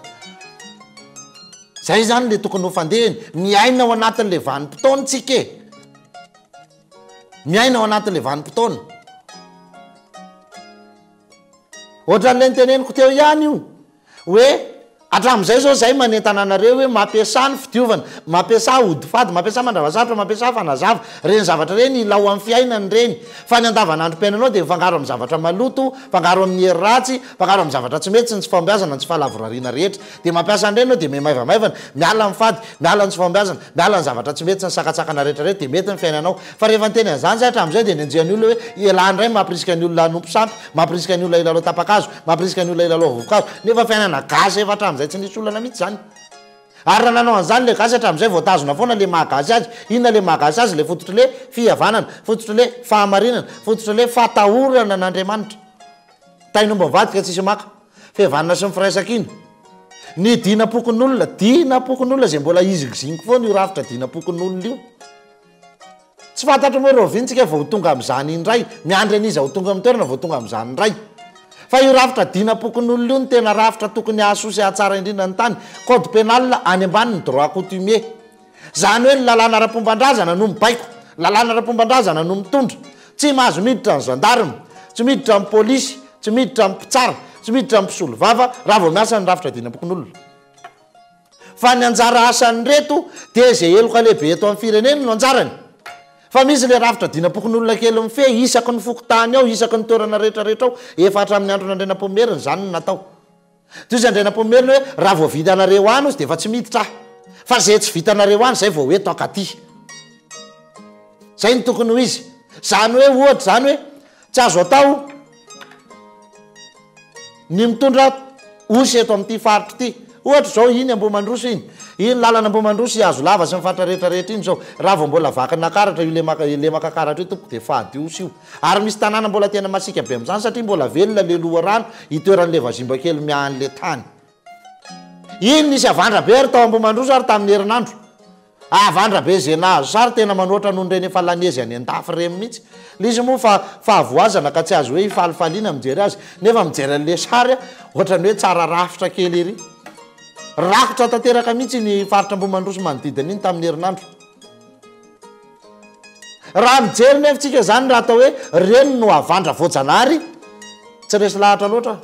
zay zany le tokony ho fandehany miaina ao anatin'le vanim-potoantsika e miaina ao anatin'le vanim-potoana ohatran'le niteneniko teo ihany io hoe hatramin'izay zao zay manentananareo hoe mampiasa ny fidiovana mampiasa odifady mampiasa mandravasatra mampiasa fanazava reny zavatra reny ilao amin'ny fiainany reny fa ny andavanandrom-piainanao dia mifangaro amin'ny zavatra maloto mifangaro amin'ny hery ratsy mifangaro amin'ny zavatra tsy mety sy ny tsy fahombiazana tsy fahalavorariana rehetra dia mampiasa an'ireny ao dia maivamaivana miala ny fady miala ny tsy fahombiazana miala ny zavatra tsy mety sy ny sakatsakana rehetrarehetra dia mety ny fiainanao fa rehefa nyteny an'izany zay hatramin'izay dia nenjehan'ny olona hoe ialany ray mampirisika ny olona nompo sampy mampirisika ny olona ilalao tapakazo mampirisika ny olona ilalao vovokazo nefa fiainana gasy efa hatramin'izay tsy nisy olana mihitsy zany ary raha nanao an'izany le gasy hatramin'izay voatazona foana le mahagasy azy inona le mahagasy azy le fototry le fihavanana fototry le fahamarinana fototry le fahatahorana n'Andriamanitra tainomba mivadika tsisy maka fihavanana sy ny firaisan-kina ny dinapokon'olona dinapokon'olona zay mbola izigiziniko foana io rafitra dinapokon'olona io tsy fantatro moa reo vintsika vao tonga amin'izany indray miandry an'izy ho tonga amin'ny toerana vao tonga amin'izany indray fa io rafitra dinapokon'olona io ny tena rafitra tokony ahasosy ahatsara indrindra ny tany code pénal any ambany ny droit coutumier zany hoe ny lalàna ara-pombandrazana no mibaiko lalàna ara-pombandrazana no mitondra tsy mahazo miditra ny gendarme tsy miditra ny polisy tsy miditra ny mpitsara tsy miditra ny mpisolo vava raha vao miasa ny rafitra dinapokon'olona fa ny anjara asany reto dia zay eloka lehibe eto amin'ny firenena no anjarany fa misy le rafitra dinapokon'olona kely mife isaky ny fokotany ao isaky ny toerana rehetrarehetra ao efa hatramin'ny andro n'andrenam-pomeriny zany no natao toy izy andrenam-pomeriny hoe raha vao vitanareo any izy dia efa tsy miditra ah fa zay tsy vitanareo any zay vao eto akaty zay ny tokony ho izy zany hoe ohatra zany hoe tsy azo atao ny mitondra osy eto amin'ity faritra ity ohatra zao iny Ambomandroso iny iny lalana Ambomandroso azo lava sy mifatra rehetrarehetra iny zao raha vao mbola vakana karatra io le maka le makakaratra io tompoko dia fady osy io ary misy tanàna mbola tena masika be amin'izany satria mbola velona le loha rano itoeran'le vazimba kely miahan'le tany iny nisy avandra be ary tao Ambomandroso ary tamin'ny herinandro avandra be zay nahazo sary tena manoatra noho ireny efa lanezy any an-dafy reny mihitsy le izy moa fa fahavoazana ka tsy azo hoe ifalifaliana mijery azy nefa mijery an'le sary a ohatrany hoe tsara rafitra kely ery rakotra tanteraka mihitsy ny faritra Ambomandroso manodidina iny tamin'ny herinandro raha mijery nefa tsika zany raha atao hoe reny no avandra voajanahary tsy resy lahatra loatra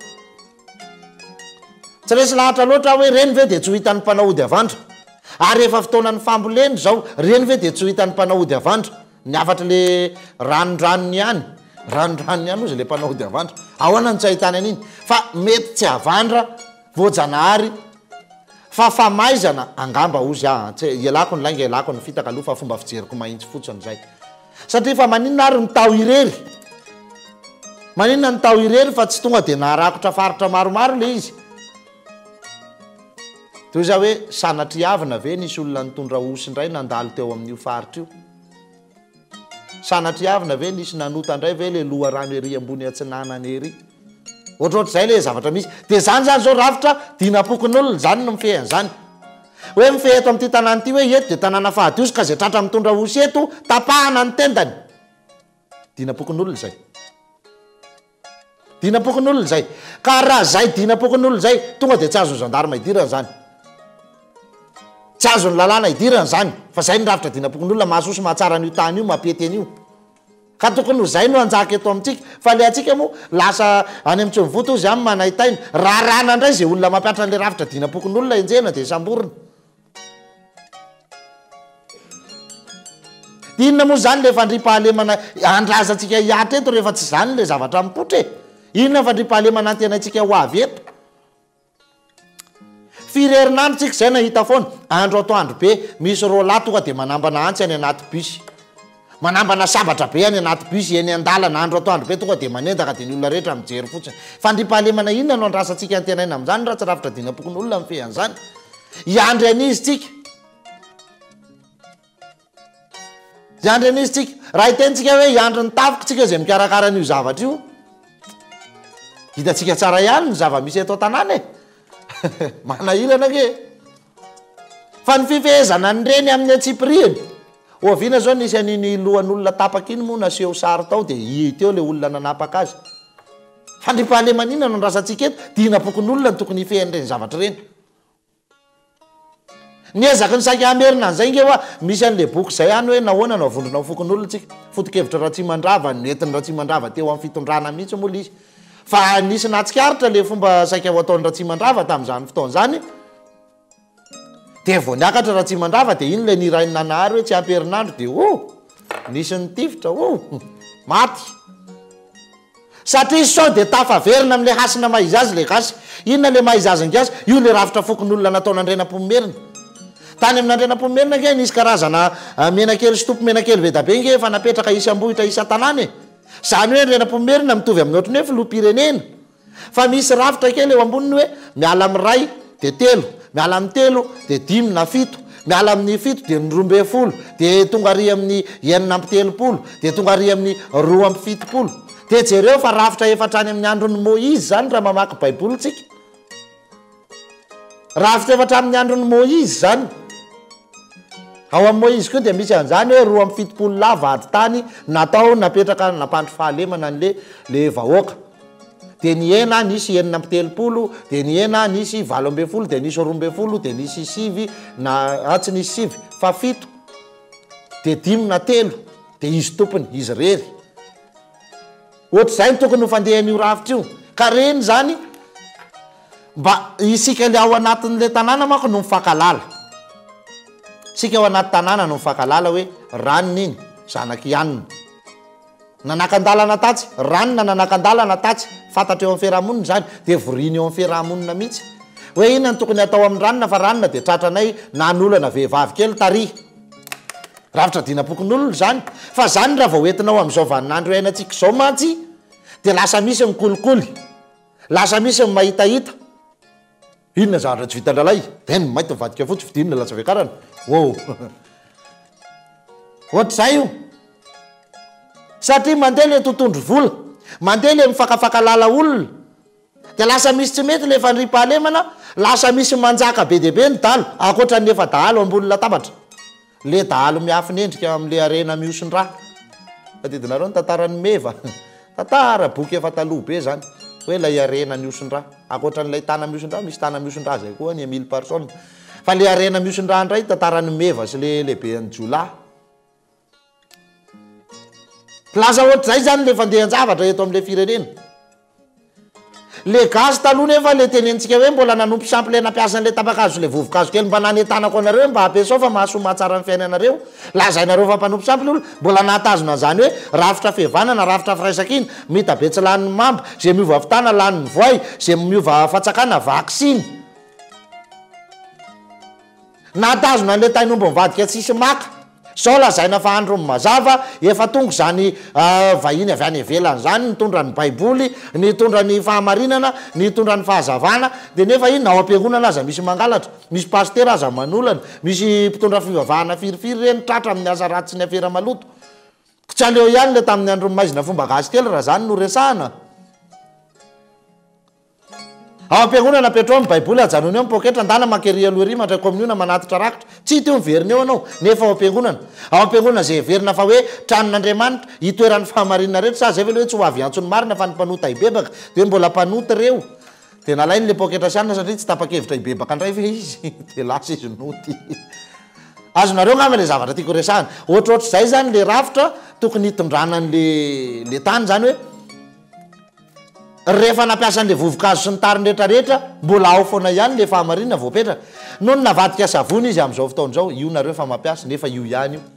tsy resy lahatra loatra hoe reny ve dia tsy ho hitan'ny mpanahody avandra ary efa fotoana ny famboleny zao reny ve dia tsy ho hitan'ny mpanahody avandra ny afatra le ranondranony ihany ranondranony ihany ozy le mpanahody avandra ahoana ny tsy ahitany an'iny fa mety tsy avandra voajanahary fa famaizana angamba ozy a ialako ny lainga ialako ny fitaka aloha fa fomba fijeriko mahitsy fotsiny zay satria fa maninona ary nytao irery maninona nytao irery fa tsy tonga dia naharakotra faritra maromaro le izy toy za hoe sanatriavina ve nisy olona nitondra osy indray nandalo teo amin'io faritra io sanatriavina ve nisy nanota indray ve le loha rano ery ambony atsinanany ery ohatrohatr'izay le zavatra misy de zany zany zao rafitra dinapokon'olona zany no mifehany zany hoe mifehy eto amin'ity tanàna ity hoe eto de tanàna fahadioso ka zay tratra mitondra osy eto tapahana ny tendany dinapokon'olona zay dinapokon'olona zay ka raha zay dinapokon'olona zay tonga de tsy azony gendarme idirana zany tsy azony lalàna idirana zany fa zay ny rafitra dinapokon'olona mahasosy mahatsara an'io tany io mampety an'io ka tokony ho zay no anjaka eto amintsika fa le atsika moa lasa any amin'ny tsomvoto izy amy manahitainy raha rana indray zay olona mampiatra an'le rafitra dinapokon'olona enjena de samborona inona moa zany le fandripahalemana andrazatsika hiatra eto rehefa tsy zany le zavatra mipotra e inona fandripahalemana antenaitsika ho avy eto firerinandro tsika zay nahita foana andro atoandro be misy rola tonga de manambana antsy any anaty busy manambana sabatra be any anaty busy eny andalana andro atoandro be tonga de manendaka de ny olona rehetra mijery fotsiny fandripahalemana inona no andrasantsika antenaina am'zany raha tsy rafitra dinapokon'olona mifehan'zany iandry an'izy tsika iandry an'izy tsika raha itentsika hoe iandry ny tafika tsika zay mikarakara an'io zavatra io hitatsika tsara ihany ny zava-misy eto tanàna e manahirana ke fa ny fifehezana ny reny amin'ny atsipiriany oviana zao nisy an'iny lohan'olona tapaka iny moa naseho sary tao de hiteo le olona nanapaka azy fandripahalemana no andrasantsika eto dinapokon'olona ny tokony ifehan'ireny zavatra reny niezaky ny saika amerina an'izay nge hoa misy an'le boky zay any hoe nahoana no avondrona ho fokon'olona tsika fotokevitra raha tsy mandrava nentin'ny raha tsy mandrava teo amin'ny fitondrana mihitsy moa le izy fa nisy natsikaritra le fomba saika ho ataony raha tsy mandrava tam'izany fotoana zany de vo niakatra raha tsy mandrava de iny le nirainy nanahary hoe tsy amperinandro de o nisy ny tifitra o maty satria sao de tafaverina am'le hasina maizazy le gasy inona le maizazy ngasy io le rafitra fokon'olona natao nandrenam-pomerina tany amin'nandrenam-pomerina ke nisy karazana menakely sy tompo menakely be da be nge fa napetraka isam-bohitra isa tanàna e zany hoe ndrenam-pomerina mitovy amin'ny ohatrany hoe filoham-pirenena fa misy rafitra kely eo amboniny hoe miala amin'ny ray de telo miala amin'ny telo de dimy na fito miala amin'ny fito de nyrombe folo de tonga ary amin'ny enina amby telopolo de tonga ary amin'ny roa amby fitopolo de jereo fa rafitra efatrany amin'ny androny moizy zany raha mamaky baiboly tsika rafitra efatra amin'ny androny moizy zany ao amin'ny moizy koa de misy an'izany hoe roa amby fitopolo lava ady tany natao napetraka nampandry fahalemana an'le le vahoaka de ny ena nisy enina amby telopolo de ny ena nisy valo ambe folo de nisy roambe folo de nisy sivy na atsy nisy sivy fa fito de dimy na telo de izy tompony izy rery ohatr'izay ny tokony ho fandehan'io rafitra io ka reny zany mba isika le ao anatin'le tanàna manko no mifankalala sika ao anaty tanàna no mifankalala hoe ranona iny zanaky ianina nanakandalana tatsy ranona nanakandalana tatsy fantatra eo amin'ny fiarahamonina zany de voriny eo amin'ny fiarahamonina mihitsy hoe inona ny tokony atao amin'ny ranona fa ranona de tratranay nanolana vehivavy kely tary rafitra dinapokon'olona zany fa zany raha vao entinao am'izao vaninandro iainantsika zao mantsy de lasa misy ny kolikoly lasa misy ny mahitahita inona zavatra tsy vitan-dralay den mainty mivadika fotsy fidinona lasa vekarana o ohatr'izay io satria mandeha le totondro vola mandeha le mifakafakalala olona de lasa misy tsy mety le fandripahalemana lasa misy manjaka be de be ny dalo akoatran'ny efa dahalo ambony latabatra le dahalo miafiny endrika am'le arena miosondraha tadidinareo ny tantarany meva tantara boky efa taloha be zany hoe lay arena miosondraha akoatran'lay tana miosondraha misy tana miosondraha zay koa ny mille personnes fa le arena miosondraha ndray tantarany meva sy le lehibe any jola plaza ohatr'izay zany le fandehan-javatra eto am'le firenena le gasy taloha nefa le tenentsika hoe mbola nanompo sampy le nampiasan'le tabakazo le vovokazo kely mba nanentanako anareo mba ampiasao fa mahasoa mahatsara ny fiainanareo lazainareo fa mpanompo sampy le olo mbola nahatazona zany hoe rafitra fihavanana rafitra firaisakiny mitabetsy laniny mamba zay miova avitana laniny voay zay miova fatsakana vaksiny nahatazona an'le tainombo mivadika tsisy maka sao lazaina fa andro ny mazava efa tonga zany vahiny avy any evelany zany nitondra ny baiboly nitondra ny fahamarinana nitondra ny fahazavana de nefa iny ao am-piangonana aza misy mangalatra misy pastera aza manolana misy mpitondra fivavahana firifiry reny tratra amin'ny asa raty sy ny afera maloto tsy aleo ihany le tamin'ny andro maizina fomba gasy kely raha zany no resahana ao am-piangonana petro amin'ny baiboly ajanony eo poketra andala makery aloha ry matra kominiona manatitra rakitra tsy teo miverina eo anao nefa ao am-piangonana ao am-piangonana zay verina fa hoe tranon'andriamanitra hitoeran'ny fahamarinana rehetra sa zay ve le hoe tsy ho avy antsony marina fa ny mpanota ibebaka de hoe mbola mpanota reo de nalainy le poketra sianina satria tsy tapakevitra ibebaka andray ve izy de lasa izy noty azonareo ngamba le zavatra tiako resahana ohatrohatr' zay zany le rafitra tokony hitondranan'le le tany zany hoe rehefa nampiasan'le vovokazo sy ny tariny rehetrarehetra mbola ao foana ihany le fahamarinana voapetraka no ny navadika savony izy am'izao fotaon'izao io nareo fa mampiasa nefa io ihany io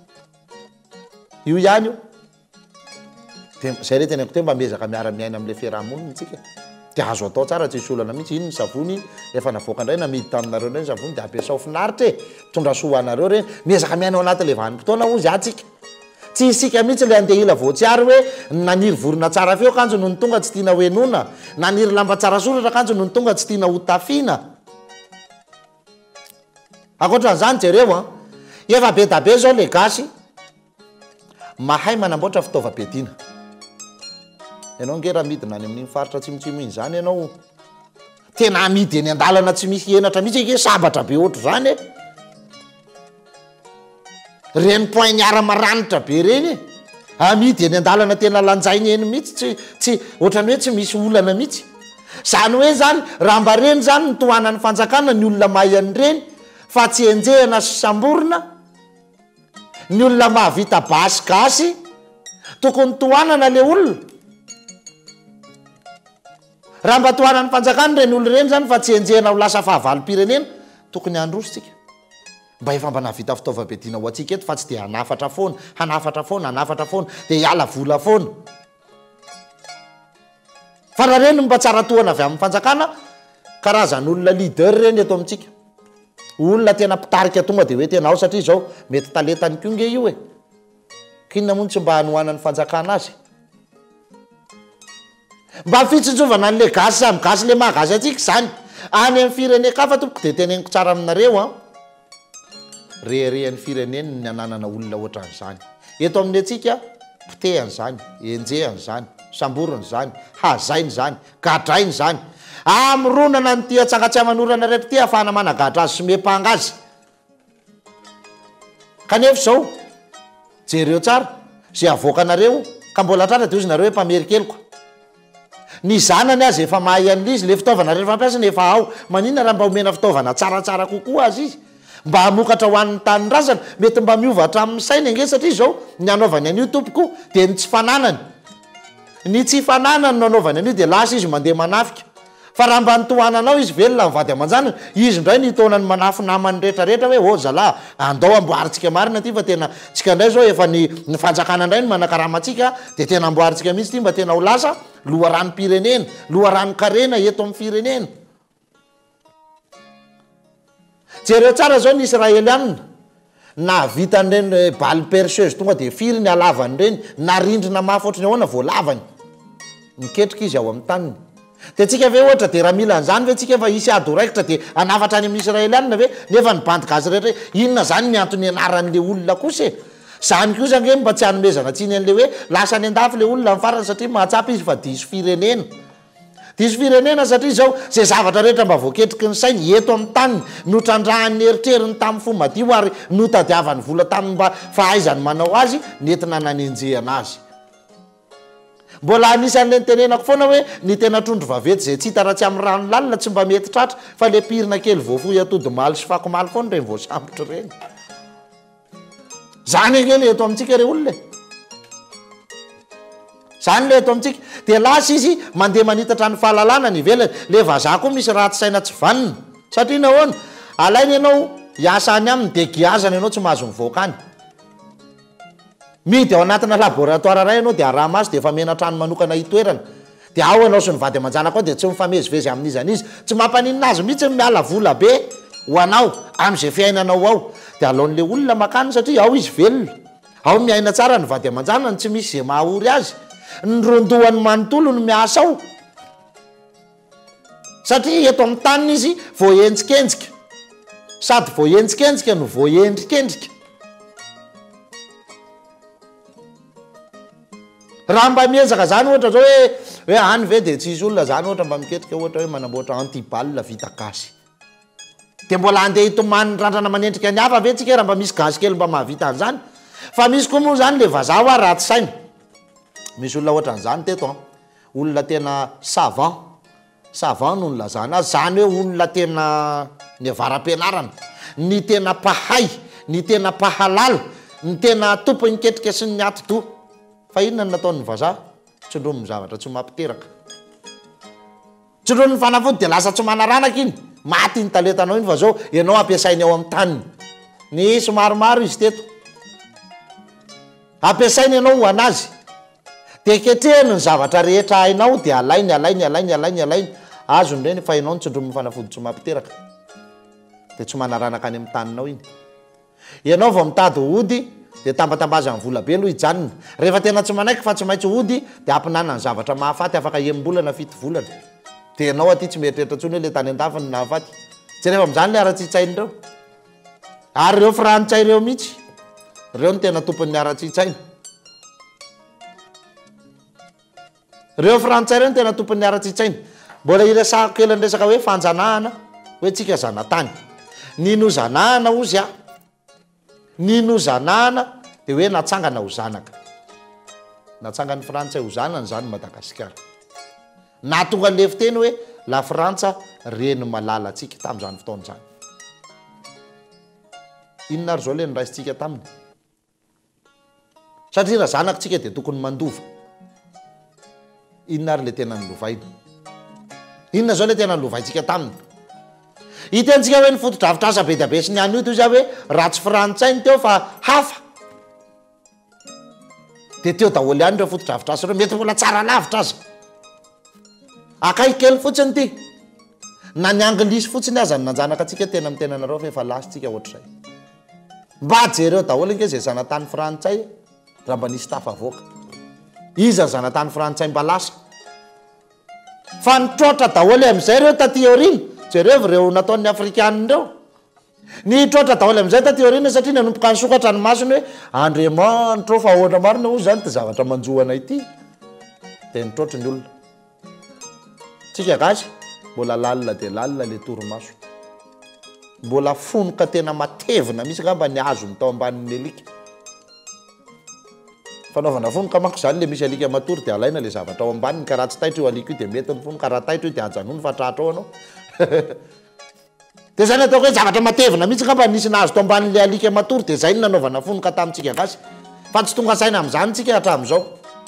io ihany io de zay re tenako te mba mezaka miara-miaina am'le fiarahamonina tsika de azo atao tsara tsisy olana mihitsy ino ny savony efa navoaka indray namidy taminareo indray ny savony de ampiasao finaritra e tondra soanareo reny mezaka miaina ao anaty le vanim-potoana ozy atsika tsy isika mihitsy le andeha ila voatsiary hoe naniry vorona tsara feo kanjo no ny tonga tsy tiana hoenona naniry lamba tsara soratra kanjo no ny tonga tsy tiana ho tafiana akoatran'izany jereo a efa be da be zao le gasy mahay manamboatra fitaovam-piadiana ianao nge raha midina any amin'iny faritra tsimotsimo iny zany ianao tena amidy eny andalana tsy misy enatra mihitsy ke sabatra be ohatro zany e reny point niara-maranitra be reny amidy eny andalana tena lanjainy eny mihitsy tsy tsy ohatrany hoe tsy misy olana mihitsy zany hoe zany raha mba reny zany ny tohanany fanjakana ny olona mahay reny fa tsy enjehana sy samborona ny olona mahavita basy gasy tokony tohanana le olona raha mba tohanany fanjakana reny olo reny zany fa tsy enjehana ho lasa fahavalo-pirenena tokony andrositsika mba efa mba navita fitaovam-piadiana ho atsika eto fa tsy de hanafatra foana hanafatra foana hanafatra foana de hiala vola foana fa raha reny mba tsara tohana avy amin'ny fanjakana karazan'olona leader reny eto amintsika olona tena mpitarika tonga de hoe tena ao satria zao mety taletany ko nge io e kinona mony tsy mba hanohanany fanjakana azy mba fitsinjovana an'le gasy samy gasy le mahagasy atsika zany any amin'ny firene-kafa tompoko de teneniko tsara aminareo a reherehan'ny fireneny ny ananana olona ohatran'izany eto amin'ny atsika pitehan' zany enjehan' zany samborony zany hazainy zany gadrainy zany amronana ny tia tsangatsy amanorana rehetra ty ahafahana managatra azy sy mepanga azy kanefa zao jereo tsara zay avoakanareo ka mbola tratra de ozy nareo hoe mpamerikeloka ny zanany azy efa mahay an'le izy le fitaovana rehefa fampiasana efa ao maninona raha mba omena fitaovana tsaratsara kokoa azy izy mba hamokatra ho an'ny tanindrazana mety mba miovatra amin'ny sainy ange satria zao ny anaovany an'io tompoko de ny tsy fananany ny tsy fananany no anaovany an'io de lasa izy mandeha manafika fa raha mba nitohananao izy velona mivady aman-janany izy indray nitonany manafo namany rehetrarehetra hoe o zala andao amboaritsika marina ty fa tena tsika ndray zao efa ny ny fanjakana indray ny manakaramatsika de tena amboaritsika mihitsy ty mba tena ho lasa loha rano pirenena loha rano karena eto amin'ny firenena jereo tsara zao ny israely anina na vitan'ireny baly perseuse tonga de firy ny alavany reny na rindrina mafy ohatrany ahoana voalavany miketrika izy ao amin'ny taniny de tsika ve ohatra de raha mila an'izany ve tsika fa isy ady raikitra de anafatra any amin'ny israely anina ve nefa ny bandy gazy rehetra inona zany miantony anaran'le olona kosa e zany kosa nge mba tsy hanomezana tsiny an'le hoe lasa ny andafy le olona ny farany satria mahatsapy izy fa diso firenena diso firenena satria zao zay zavatra rehetra mba voaketriky ny sainy eto amin'ny taniny no trandrahan'ny eritreriny tamin'ny fo madio ary no tadiavany vola tamin'ny mba fahaizany manao azy nentina nanenjehana azy mbola anisan'le nitenenako foana hoe ny tena trondro vavety zay tsy hita raha tsy amin'ny rano lalina tsy mba mety tratra fa le pirina kely voafoy atody maly sy fakomaly foana reny voasambotra reny zany enge le eto amintsika re olona zany le eto amintsika de lasa izy mandeha manitatra ny fahalalana ny velany le vazaha koa misy raha tsy saina tsy vanina satria nahoana alainy ianao hiasa any aminy de giazana ianao tsy mahazo mivoaka any midy ao anatina laboratoire ray ianao de arama azy de efa mena trano manokana hitoerana de ao ianao sy ny vady aman-jana koa de tsy mifamezivezy amin'izany izy tsy mampaninina azy mihitsy miala vola be ho anao am'izay fiainanao ao de aloan'le olona makany satria ao izy velona ao miaina tsara ny vady aman-janany tsy misy zay mahaory azy ny rondohan'ny manontolo no miasa ao satria eto amin'ny taniny izy voenjikenjika sady voenjikenjika no voendrikendrika raha mba miezaka zany ohatra zao hoe hoe any ve de tsisy olona zany ohatra mba miketrika ohatra hoe manamboatra antibal vita gasy de mbola andeha hitomany randrana manendrika ny hafa ve tsika raha mba misy gasy kely mba mahavita an'izany fa misy koa moa zany le vazaha hoa ratsy saina misy olona ohatra an'izany teto olona tena savant savant no nolazana azy zany hoe olona tena ny avaram-pianarana ny tena pahay ny tena pahalala ny tena tompony ketrika sy ny ati-do fa inona ny nataon'ny vazaha tsondromy zavatra tsy mampiteraka tsondrony fanafody de lasa tsy manaranaka iny maty ny talentanao iny fa zao ianao ampiasainy ao amin'ny taniny ny somaromaro izy teto ampiasainy ianao ho anazy de ketrehany ny zavatra rehetra hainao de alainy alainy alainy alainy alainy azony reny fa ianao ny tsondromy fanafody tsy mampiteraka de tsy manaranaka any amin'ny taninao iny ianao vao mitady hody de tambatambaza ny vola be aloha hijanona rehefa tena tsy manaiky fa tsy maintsy hody de ampinana ny zavatra mahafaty afaka embolana fito volana de ianao aty tsy mieritreritra ntsony hoe le tany andafany nahafaty tsy rehefa am'izany le ara-tsitsainy reo ary ireo frantsay reo mihitsy reo ny tena tompon'ny ara-tsitsaina reo frantsay reo ny tena tompon'ny ara-tsitsaina mbola iresahako kely ny resaka hoe fanjanahana hoe tsika zanatany nino zanahana ozy a nino zanahana de hoe natsangana ho zanaka natsangany frantsay ho zanany zany Madagasikara na tonga lefy teny hoe la Frantsa reny malala atsika tam'izany fotaona zany inona ary zao le niraisitsika taminy satria raha zanakitsika de tokony mandova inona ary le tena nylovaina inona zao le tena nylovaitsika taminy hitentsika hoe ny fotodrafitrasa be dabe sy ny any io to izy hoe ratsy frantsainy teo fa hafa de teo daholo ihany reo fotodrafitrasa reo mety mbola tsara lavitra aza akay kely fotsiny ty na ny anglisy fotsiny aza ny nanjanaka atsika tena amin'ny tenanareo fa efa lasitsika ohatr'izay mba jereo daholo inge zay zanatany frantsay raha mba nisy tafavoaka iza ny zanatany frantsay mba lasa fa nitrotra daholo am'izay reo taty aoriny jereo reo nataon'ny afrikaniny reo nitrotra daholo am'izay taty aoriny satria nanompoka ny sokatra ny masony hoe andriamanitro fa ahoana marina ozy zany ty zavatra manjoana ity de nitrotry ny olona tsika gasy mbola lalina de lalina le toromaso mbola fonoka tena matevina misy ngamba ny azony tao ambanin'ny alika fanaovana fonoka manko zany le misy alika matory de alaina le zavatra ao ambaniny ka raha tsy taitra io alika io de mety ny fonoka raha taitra io de ajanony fa tratra ao anao de zany ataoko hoe zavatra matevina mihitsy ngamba nisy nahazo tao ambanin'le alika matory de zay ny nanaovana fonoka tamintsika gasy fa tsy tonga saina am'izany tsika hatram'izao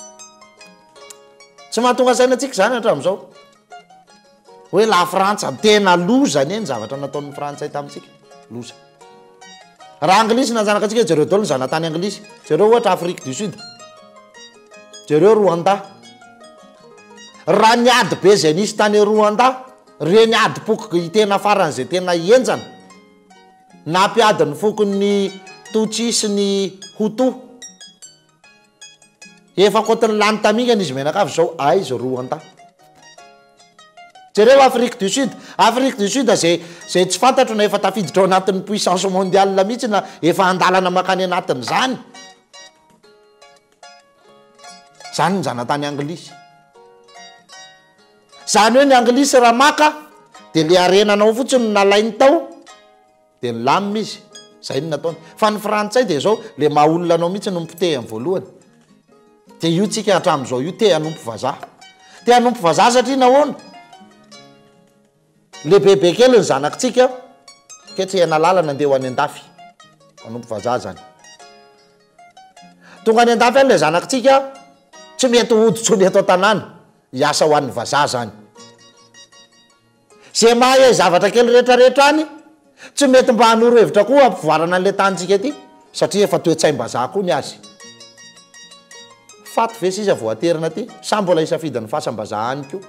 tsy mahatonga saina tsika zany hatram'izao hoe la Frantsa tena loza ny eny zavatra nataon'ny frantsay tamintsika loza raha anglisy nanjanaka atsika jereo daholo ny zanatany anglisy jereo ohatra Afrique du Sud jereo Rwanda raha ny ady be zay nisy tany Rwanda reny ady poky tena faran'izay tena enjana na mpiadiny fokony Tutsi sy ny Hutu efa kotiny lany tamingana izy menaka avy zao aizy Rwanda jereo Afrique du Sud Afrique du Sud zay zay tsy fantatro na efa tafiditra ao anatin'ny puissance mondiale mihitsy na efa andalana makany anatiny zany zany ny zanatany anglisy zany hoe ny anglisy raha maka de le arenanao fotsiny nalainy tao de nilamina izy zay ny nataony fa ny frantsay de zao le maha olona anao mihitsy nompo te amin'ny voalohany de io tsika hatram'izao io te hanompo vazaha te hanompo vazaha satria nahoana le bebe kely ny zanakitsika ketrehana lalana andeha ho any andafy manompo vazaha zany tonga any andafy any le zanakitsika tsy mety hoditsony eto tanàna hiasa ho an'ny vazaha zany zay mahay ay zavatra kely rehetrarehetra any tsy mety mba hanoro hevitra koa ampivoarana an'le tantsika ty satria efa toe-tsaim-bazaha koa ny azy faty ve sisa voaterina ty sa mbola isafidiny fahasambazaha any ko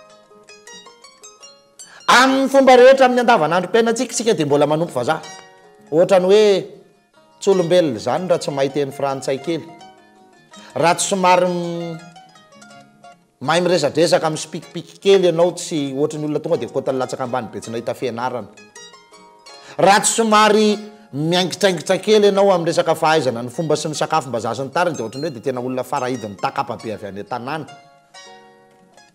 amin'ny fomba rehetra amin'ny andavanandrom-piainantsika sika de mbola manompo vazaha ohatrany hoe tsy olombelona zany raha tsy mahiteny frantsay kely raha tsy somary mahay miresadresaka amin'ny spikipiky kely ianao tsy ohatrany olona tonga de kotany latsaka ambany be tsy nahita fianarana raha tsy somary miangitraingitra kely ianao amin'ny resaka fahaizana ny fomba sy ny sakafo-mbazaha sy ny tariny de ohatrany hoe de tena olona farahidiny takapa be avy any tanàna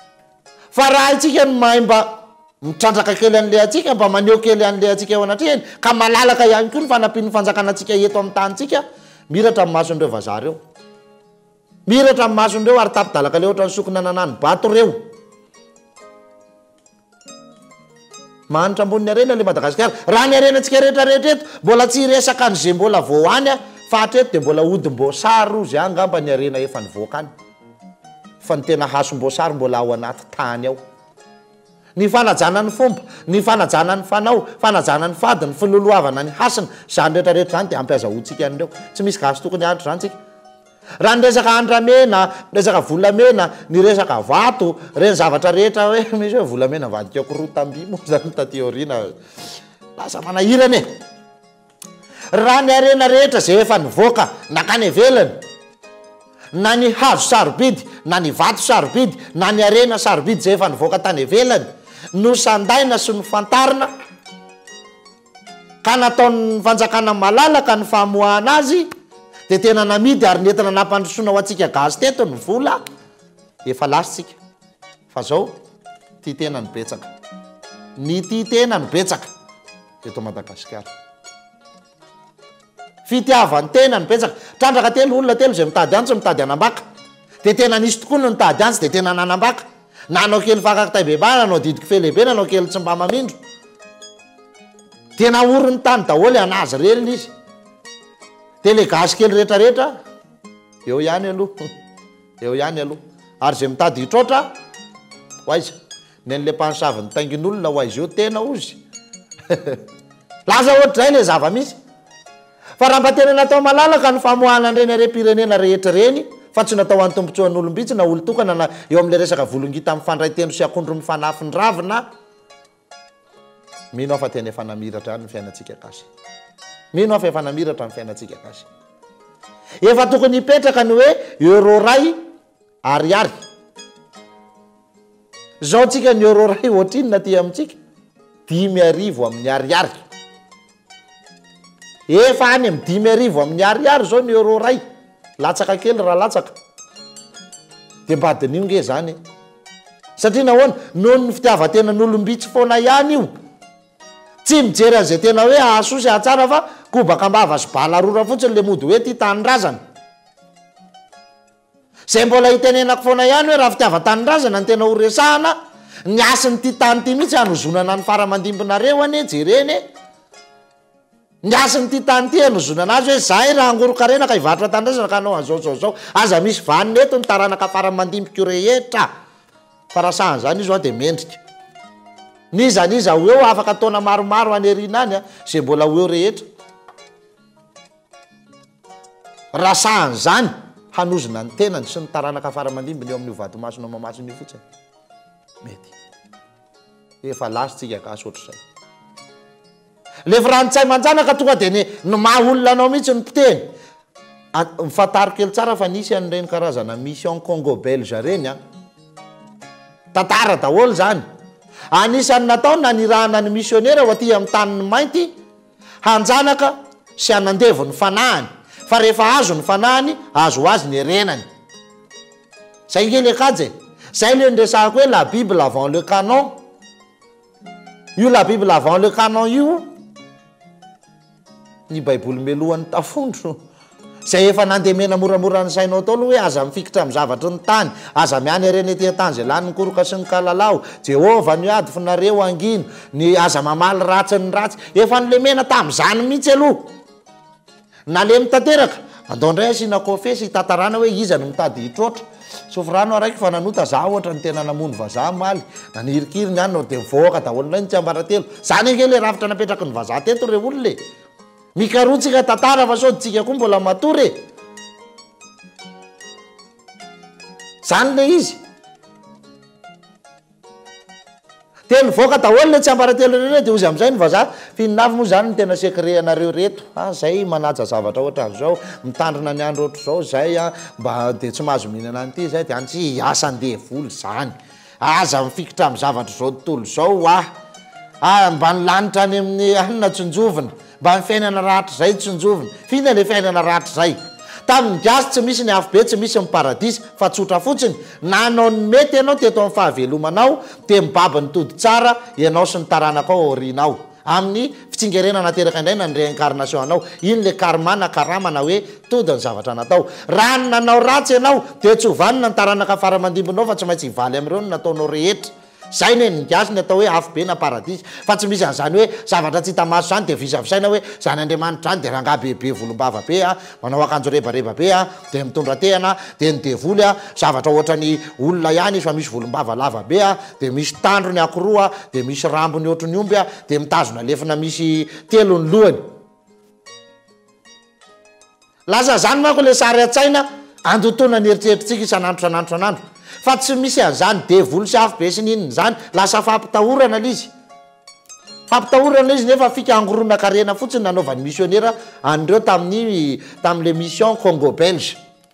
fa raha itsika ny mahay mba mitrandraka kely an'le atsika mba maneho kely an'le atsika eo anatrehany ka malalaka ihany koa ny fanampian'ny fanjakana atsika eto amin'ny tanytsika miratra amin'ny mason'ireo vazaha reo miratra amin'ny mason'ireo ary tapidalaka le ohatra ny sokona nanany bato reo manitra ambon'ny arena le Madagasikara raha ny arenantsika rehetra rehetra eto mbola tsy resaka an'izay mbola voany a fa hatreto dia mbola odim-boasary ozy angamba ny arena efa nivoaka any fa ny tena hasomboasary mbola ao anaty tany ao ny fanajana ny fomba ny fanajana ny fanao fanajana ny fady ny filoloavana ny hasina zany rehetra rehetra zany dia ampiazahoantsika an'ireo tsy misy gasy tokony andro zany tsika raha ny resaka andramena resaka volamena ny resaka vato reny zavatra rehetra hoe misy hoe volamena vadikako roa tamby moa zany taty aoriana lasa manahirana e raha ny arena rehetra zay efa nivoaka nakany evelany na ny hazo sarobidy na ny vato sarobidy na ny arena sarobidy zay efa nivoaka tany evelany no sandaina sy ny fantarina ka nataon'ny fanjakana malalaka ny famoahana azy dia tena namidy ary nentina nampandrosoana ho antsika gazy teto ny vola efa lasitsika fa zao ty tena ny betsaka ny ty tena ny betsaka eto Madagasikara fitiavany tena ny betsaka trandraka telo olona telo zay mitady antsy mitady anambaka dia tena nisy tokoa no nitady antsy dia tena nanambaka nanao kely fakakitaibeba nanao didiky felehibe nanao kely tsy mba mamindro tena orony tany daholo anazy reliny izy dia le gasy kely rehetra rehetra eo ihany aloha eo ihany aloha ary zay mitady hitrotra ho aiza ny an'le mpanosavy ny tangin'olona ho aizy eo tena ozy laza ohatrazay le zava misy fa raha mba tena natao malalaka ny famoahana an'ireny harem-pirenena rehetra reny fa tsy natao an'ny tombontsoan'olombitsy na olo tokana na eo amin'le resaka volongita amin'ny fandray teno sy akondro mifanafiny ravina mino aho fa tena efa namiratra ny fiainantsika gasy mino aho fa efa namiratra ny fiainantsika gasy efa tokony hipetraka ny hoe euro ray ariary zao tsika ny euro ray ohatrinona ty amintsika dimy arivo amin'ny ariary efa any amin'ny dimy arivo amin'ny ariary zao ny euro ray latsaka kely raha latsaka dia mba adin'io nge zany satria nahoana noho ny fitiavatena n'olombitsy foana ihany io tsy mijery an'izay tena hoe ahasosy ahatsara fa kobaka ambava sy balarora fotsiny le mody hoe ty tanindrazana zay mbola hitenenako foana ihany hoe raha fitiava-tanindrazana ny tena horesahana ny asiny ty tany ty mihitsy hanozonana ny faramandimbinareo ane jereny e ny asiny ty tany ty hanozonana azy hoe zahay raha angorokarena ka hivatra tanindrazana ka anao an'izao zao zao aza misy vaniny eto ny taranaka faramandimbiko rehetra fa raha sahan zany izy ao dia mendrika niza niza ho eo afaka taona maromaro any ariana any a zay mbola ho eo rehetra raha sahan zany hanozona ny tenany sy ny taranaka faramandimbiny eo amin'ny vadomasona mamasony fotsiny mety efa lasitsika gasy ohatr'izay le frantsay manjanaka tonga dia ny ny maha olona anao mihitsy ny mpiteny mifantaro kely tsara fa nisy an'ireny karazana mission Congo belge reny a tantara daholo zany anisany natao nanirahana ny missionnaire ho aty amin'ny taniny mainty hanjanaka sy hanandevo ny fanahany fa rehefa azo ny fanahany azo ho azy ny herenany zay kely akaje zay le nresahako hoe la bible avant le canon io la bible avant le canon io ny baiboly melohan'ny tafondro zay efa nandemena moramora ny sainao tao aloha hoe aza mifikitra amin'ny zavatry ny tany aza miany areny etỳ tany zay lany ny koroka sy ny kalalao Jehova ny ady finareo angino ny aza mamaly ratsy ny ratsy efa nilemena tamin'izany mihitsy aloha na le mitateraka andao ndray asina kofesy hitantarana hoe iza no mitady hitrotra sofrano araiky fa nanota za ohatra ny tena namony vazaha maly na nihirikiriny any no dia mivoaka daholo nay ny tsiambaratelo zany eke le rafitra napetraky ny vazaha teto re olole mikarotsika tantara fa saoditsika koa mbola matory zany le izy telo voaka daholo le tsiambaratelo reny dia ozy amin'izay ny vazaha fininavy moa zany ny tena sekre anareo reto a zay manaja zavatra ohatra an'izao mitandrina ny andro ohatra zao zay a mba dia tsy mahazo mihinana an'ity zay dia any tsy hiasan-deha voly zany aza mifikitra amin'ny zavatra zao tontolo zao ah a mba nilanitra any amin'ny anina tsonjovina mba ny fiainana rahatra zay tsonjovina fina le fiainana rahatra zay tamin'ny gasy tsy misy ny afobe tsy misy ny paradisy fa tsotra fotsiny nanao ny mety ianao teto amin'ny fahavelomanao te mibaba ny tody tsara ianao sy ny taranaka ao aorinao amin'ny fitsingerenana teraka indray na ny réincarnation anao iny le karmana karamana hoe tody ny zavatra natao raha ny nanao ratsy ianao de tsy hovanina ny taranaka faramandimbinao fa tsy maintsy hivaly amin'ireo ny nataonao rehetra zay ne ny gasy ny atao hoe afobe na paradisy fa tsy misy an'izany hoe zavatra tsy hita maso zany de visavisaina hoe zany andriamanitra zany de rangah bebe volombava be a manao akanjo rebareba be a de mitondra tehana de ny devoly a zavatra ohatrany olona ihany izy fa misy volombava lava be a de misy tandrony akoroa de misy rambony ohatrany omby a de mitazona lefina misy telo ny lohany lasa zany manko le sary a-tsaina andotona ny eritrerititsika isanandro sanandro sanandro fa tsy misy an'izany devoly sy afobe sy ninony zany lasa fampitahorana lizy fampitahorana izy nefa fika angorona karena fotsiny nanaovany missionnaire an'ireo tamin'ny tamin'le mission Congo Belge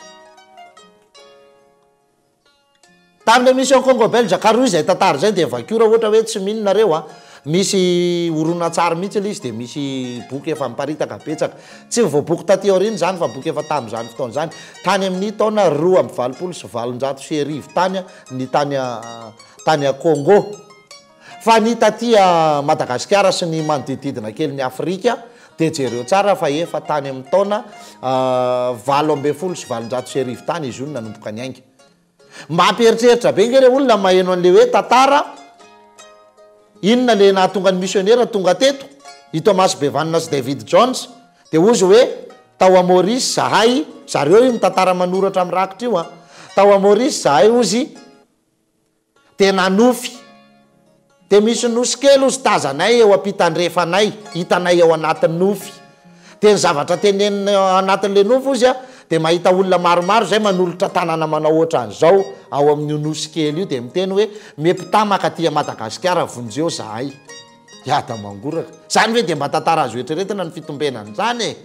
tamin'le mission Congo Belge karoa izay tantara zay de vakura ohatra hoe tsy mininareo a misy oronatsara mihitsy le izy de misy boky efa miparitaka betsaka tsy voaboky taty aoriny zany fa boky efa tamin'izany fotoana zany tany amin'ny taona roa amby valopolo sy valonjato sy arivo tany ny tany tany a Congo fa ny taty a Madagasikara sy ny manodididina kely ny Afrika de jereo tsara fa efa tany amin'ny taona valo amby folo sy valonjato sy arivo tany izy io nanomboka ny ainga mampieritreritra be ngere olona maheno an'le hoe tantara inona le nahatonga ny missionnaire tonga teto i Thomas Bevanna sy David Jones de ozy hoe tao a Maurice zahay zareo io mitantara manoratra amin'ny rakitra io a tao a Maurice zahay ozy de nanofy de misy nosy kely ozy tazanay eo ampitandrefanay hitanay ao anatin'ny nofy de ny zavatra tenenina anatin'le nofy ozy a de mahita olona maromaro zay manolotra tanana manao ohatra an'izao ao amin'ny nosy kely io de miteny hoe meptamaka aty Madagasikara vonjeo zahay iada mangoraka zany hoe de mba tantara azo etreretina ny fitombenany zany e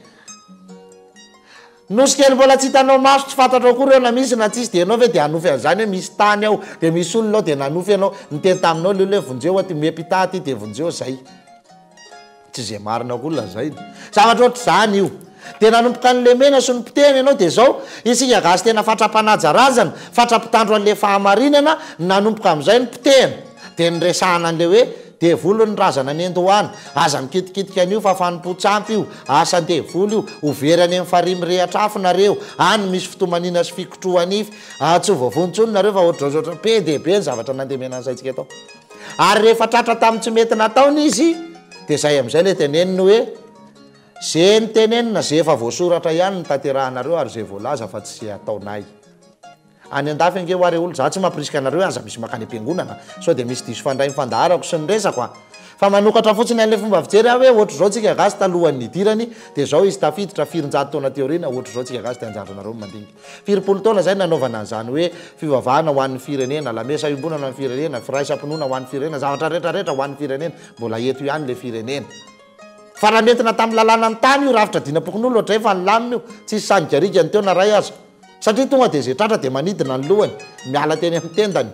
nosy kely mbola tsy hitanao maso tsy fantatra akory eo na misy na tsisy de anao ve de hanofy an'izany hoe misy tany ao de misy olona ao de nanofy anao niteny taminao le hoe vonjeo aty mepita aty de vonjeo zay tsy zay marina olona zay zavatra ohatra zany io de nanomboka an'le mena sy ny mpiteny ianao de zao isika gasy tena fatrapanajaraazana fatrapitandro an'le fahamarinana nanomboka am'izay ny mpitena de nyresahana an'le hoe devoly ny razana ny endohany aza mikitikitika an'io fa fanompo-tsampy io asa devoly io overy any amin'ny farimy rehatrafo nareo any misy fitomanina sy fikotroanify tsy vovontsony nareo fa ohatraohatra be de be ny zavatra nandemena an'izaytsika atao ary rehefa tratra tamin'ny tsy mety nataony izy de zay am'izay le teneniny hoe zay ny tenenina zay efa voasoratra ihany ny tanterahanareo ary zay voalaza fa tsy zay ataonay any andafy ange hoare olo za tsy mampirisika anareo aza misy makany am-piangonana sao de misy diso fandray mifandaharako sy ny resako a fa manokatra fotsiny an'le fomba fijery hoe ohatra zao tsika gasy talohan'ny idirany de zao izy tafiditra firinjato taona teorina ohatra zao tsika gasy te anjaranareo mandinika firipolo taona zay nanaovana an'izany hoe fivavahana ho an'ny firenena lamesa iombonana ny firenena firaisampinoana ho an'ny firenena zavatra rehetrarehetra ho an'ny firenena mbola eto ihany le firenena fa raha nentina tamin'ny lalàna ny tany io rafitra dinapokon'olo ohatray fa nylamina io tsisy sanygarikany teo na ray aza satria tonga de zay tratra de manidina ny lohany miala teny amin'ny tendany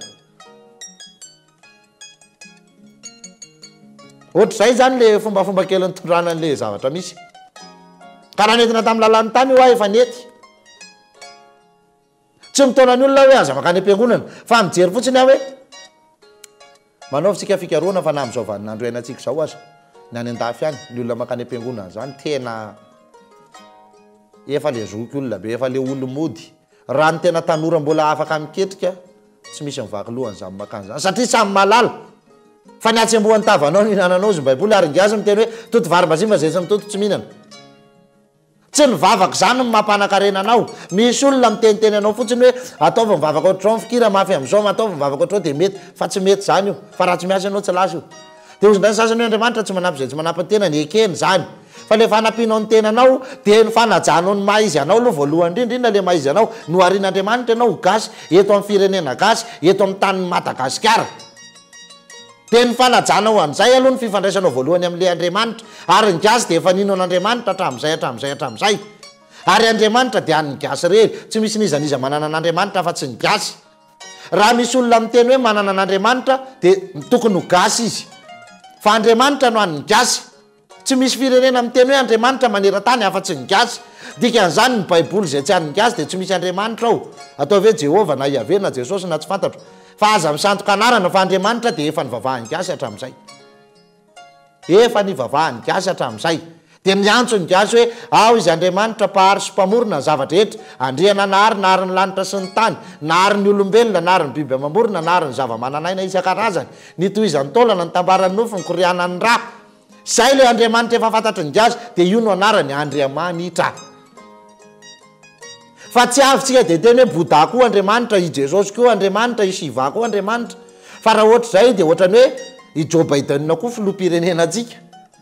ohatra zay zany le fombafomba kely nitondrana an'le zavatra misy ka raha nentina tamin'ny lalàna tany io a efa nety tsy mitaona ny olona hoe aza makany am-piangonana fa mijery fotsiny aho hoe manaovitsika fikaroana fa na am'izao vaninandro iainantsika zao aza ny any andafy any ny olona makany am-piangonana zany tena efa le zoky olona be efa le olo mody raha ny tena tanora mbola afaka miketrika tsy misy mivaky lohany zany makany zany satria samy malala fa ny atsembohan'ny tavanao ny hinananao zy baiboly ary ngiazy miteny hoe toto varym-bazimba zay sy mitoto tsy mihinana tsy mivavaka zany ny mampanakarena-nao misy olona miteniteny anao fotsiny hoe ataova mivavaka ohatrao fikira mafy am'izao ataova mivavaka ohatrao de mety fa tsy mety zany io fa raha tsy miasa anao tsy lasa io de ozy ndrany sasany hoe andriamanitra tsy manampy zay tsy manampy ny tena ny ekeny zany fa le fanampianao ny tenanao de ny fanajanao ny maizy anao aloha voalohany indrindra le maizy anao no arian'andriamanitra ianao gasy eto amin'ny firenena gasy eto amin'ny tanin'ny Madagasikara de ny fanajanao an'izay aloha ny fifandraisanao voalohany amin'le andriamanitra ary ny gasy de efa nino an'andriamanitra hatramin'izay hatramin'izay hatramin'izay ary andriamanitra de any ny gasy rery tsy misy nizaniza manana an'andriamanitra fa tsy ny gasy raha misy olona miteny hoe manana an'andriamanitra de tokony ho gasy izy fa andriamanitra no any ny gasy tsy misy firenena miteny hoe andriamanitra manera-tany afa-tsy ny gasy dikan'izany ny baiboly zay tsy anynika azy dia tsy misy andriamanitra ao atao hoe Jehova na Yahvé na Jesosy na tsy fantatro fa aza misantoka anarana fa andriamanitra dia efa nivavahany gasy hatramin'izay efa nivavahany gasy hatramin'izay dia miantso ny gasy hoe ao izy andriamanitra mpahary sy mpamorona ny zavatra rehetra andriana nahary nahary ny lanitra sy ny tany nahary ny olombelona nahary ny biby amamorona nahary ny zava-mananaina isan-karazany ny tohizany taolana ny tambarany nofo ny korianany ra zay le andriamanitra efa fantatry ny gasy dia io no anarany andriamanitra fa tsy avytsika dia teny hoe Bouddha koa andriamanitra i Jesosy koa andriamanitra i Shiva koa andriamanitra fa raha ohatra zay dia ohatrany hoe i Joe Biden koa filoham-pirenena antsika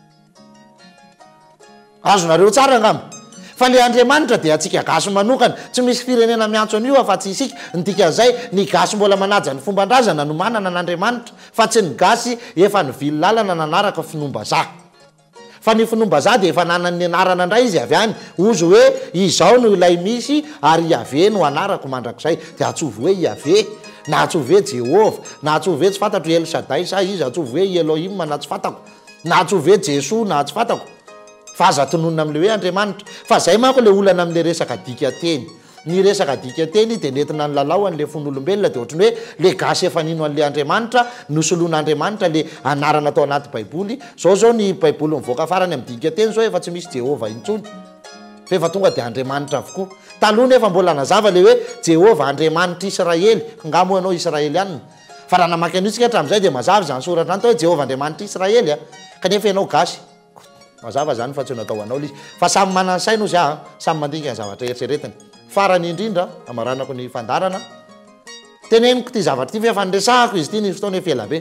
azonareo tsara ngamba fa le andriamanitra dia atsika gasy manokana tsy misy firenena miantso an'io afa tsy isika ndikan'izay ny gasy mbola manaja ny fomban-drazana no manana n'andriamanitra fa tsy ny gasy efa nivily lalana nanaraka finombazaha fa ny finombazaha dia efa nanany anarana indray izy avy any ozy hoe izao no ilay misy ary Yahvé no anarako mandrakizay dia atsovy hoe Yahvé na atsovy hoe Jehova na atsovy hoe tsy fantatro El Shaddai sa izy atsovy hoe Elohim na tsy fantako na atsovy hoe Jesoa na tsy fantako fa aza tononona am'le hoe andriamanitra fa zay manko le olana am'le resaka dika teny ny resaka dika teny dia nentina ny lalao an'le fon'olombelona dia ohatrany hoe le gasy efa nino an'le andriamanitra nosoloan'andriamanitra le anarana atao anaty baiboly zao zao ny baiboly mivoaka farany amin'ny dika teny zao efa tsy misy Jehova intsony fa efa tonga dia andriamanitra avokoa taloha nefa mbola nazava le hoe Jehova andriamanitra Israely ngamo ianao Israely ihany fa raha namaky an'io tsika hatramin'izay dia mazava zany soratra any tao hoe Jehova andriamanitra Israely a kanefa ianao gasy mazava zany fa tsy natao anao izy fa samy manany saina ozy ah samy mandinika ny zavatra eritreretiny farany indrindra amaranako ny fandarana teneniko ty zavatra ty fa efa nresahako izy ty ny fotoana efa ela be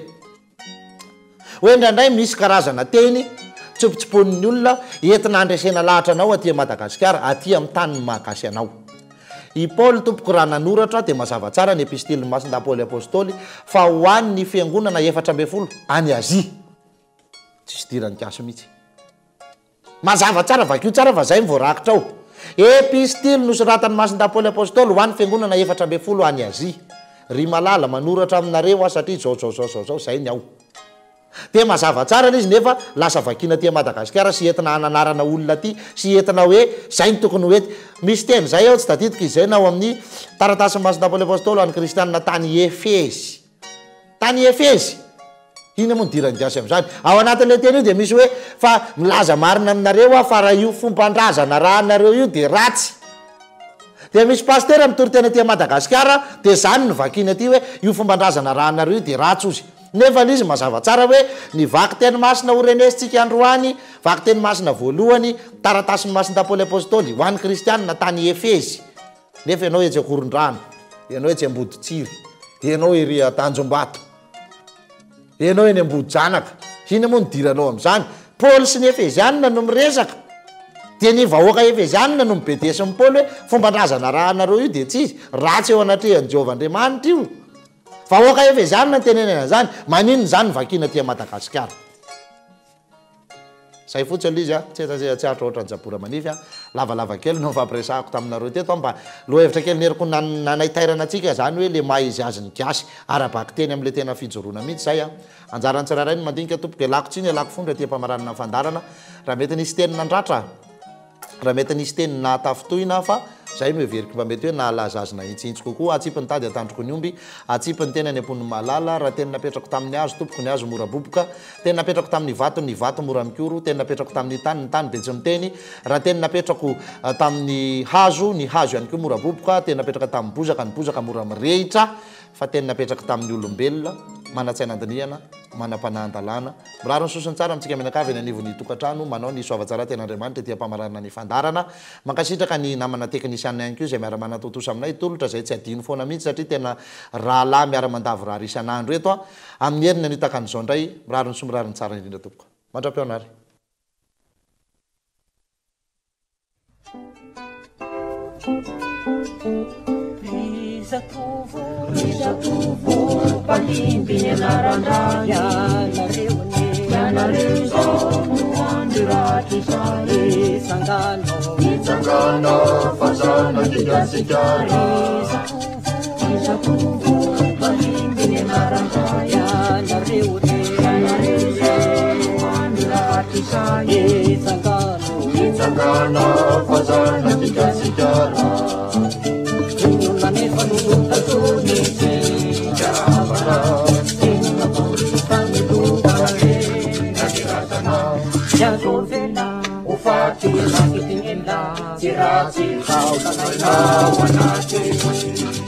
hoe indraindray misy karazana teny tsopotsopon'ny olona entina andresena lahatra anao aty Madagasikara aty amin'ny tany mahakasy anao i Paul tompoko raha nanoratra dia mazava tsara ny epistily masinda Paoly apôstôly fa ho an'ny fiangonana efatra ambin'ny folo any Azia tsisy dirany gasy mihitsy mazava tsara vakio tsara fa zay mivoarakitra ao epistily nosoratany masinda Paoly apôstôly ho an'ny fiangonana efatra ambin'ny folo any Azia ry malala manoratra aminareo a satria zao zao zao zao zao zay ny ao dia mazava tsara izy nefa lasa vakina ty Madagasikara sy entina ananarana olona ty sy entina hoe zay ny tokony hoe misy teny zay ao tsy taditika izay na ao amin'ny taratasy masinda Paoly apôstôly ho an'ny kristianina tany Efezy tany Efezy iny moa nidirany gasy am'izany ao anatin'le teny io dia misy hoe fa milaza marina aminareo a fa raha io fomban-drazana raha anareo io dia ratsy dia misy pasteur mitory tena ty Madagasikara dia zany ny vakina ty hoe io fomban-drazana raha anareo io dia ratsy ozy nefa izy mazava tsara hoe ny vaky teny masina orenesitsika androany vaky teny masina voalohany taratasiny masinda Paoly apôstôly ho an'ny kristianina tany Efezy nefa ianao etsy akoron-drano ianao etsy amboditsiry ianao ery Tanjombato ianao eny ambody-janaka iny moa nidiranao amin'izany Paoly sy ny Efezianina no miresaka dia ny vahoaka Efezianina no mibedesiny Paoly hoe fomban-drazana raha anareo io dia tsy izy ratsy eo anatrehan'i Jehova andriamanitra io vahoaka Efezianina ny tenenena zany maninona zany vakina ty Madagasikara zay fotsy aloha izy a tsy tsy haritra ohatrany Jabora manify a lavalava kely no fampiresahako taminareo teto mba lohevitra kely neriko nanaitairana atsika zany hoe le maha izy azy ny gasy arabaky teny am'le tena fijoroana mihitsy zay a anjarany tsiraray ny mandinika tompoka alako tsiny alako fondra ty mpamaranana fandarana raha mety nisy teny nandratra raha mety nisy teny natafitohina fa zay miveriky mba mety hoe nahalazazy na intsintsi kokoa atsipy ny tady atandroko ny omby atsipy ny tena ny ampon'ny malala raha teny napetrako tamin'ny hazo tompoko ny hazo mora boboka teny napetrako tamin'ny vato ny vato mora mikoro teny napetrako tamin'ny tany ny tany be tsy miteny raha teny napetrako tamin'ny hazo ny hazo ihany koa mora boboka teny napetraka tamin'ny bozaka ny bozaka mora mirehitra fa teny napetraka tamin'ny olombelona manatsainandiniana manam-panahan-dalàna miraro ny sosiny tsara amintsika mianakavy eny anivon'ny tokantrano manao ny soava-tsara ten'andriamanitra ty ampamarana ny fandarana mankasitraka ny namana teknisianina ihany koa izay miara-manatotosa aminay tolotra zay tsy adino foana mihitsy satria tena raha lahy miara-mandavy raha risan'andro eto a amin'ny heriny anitaka an'izao ndray miraro ny somiraro ny tsara indrindra tompoko mandra-peo anary Izatovo palimbiny anarandra Ianareone Ianareo zao no andiraty sary Isangano Isangano fasana kigasikara Izatovo palimbiny anarandra Ianareone Ianareo zao no andiraty sary Isangano Kana fazana tika sejarah Inuna ni panuta suniti Jarabana Inuna pulutan itu balik Nagiratana Jazulvina Ufati Nakitingin na Sirati Kau Tanay na Wanati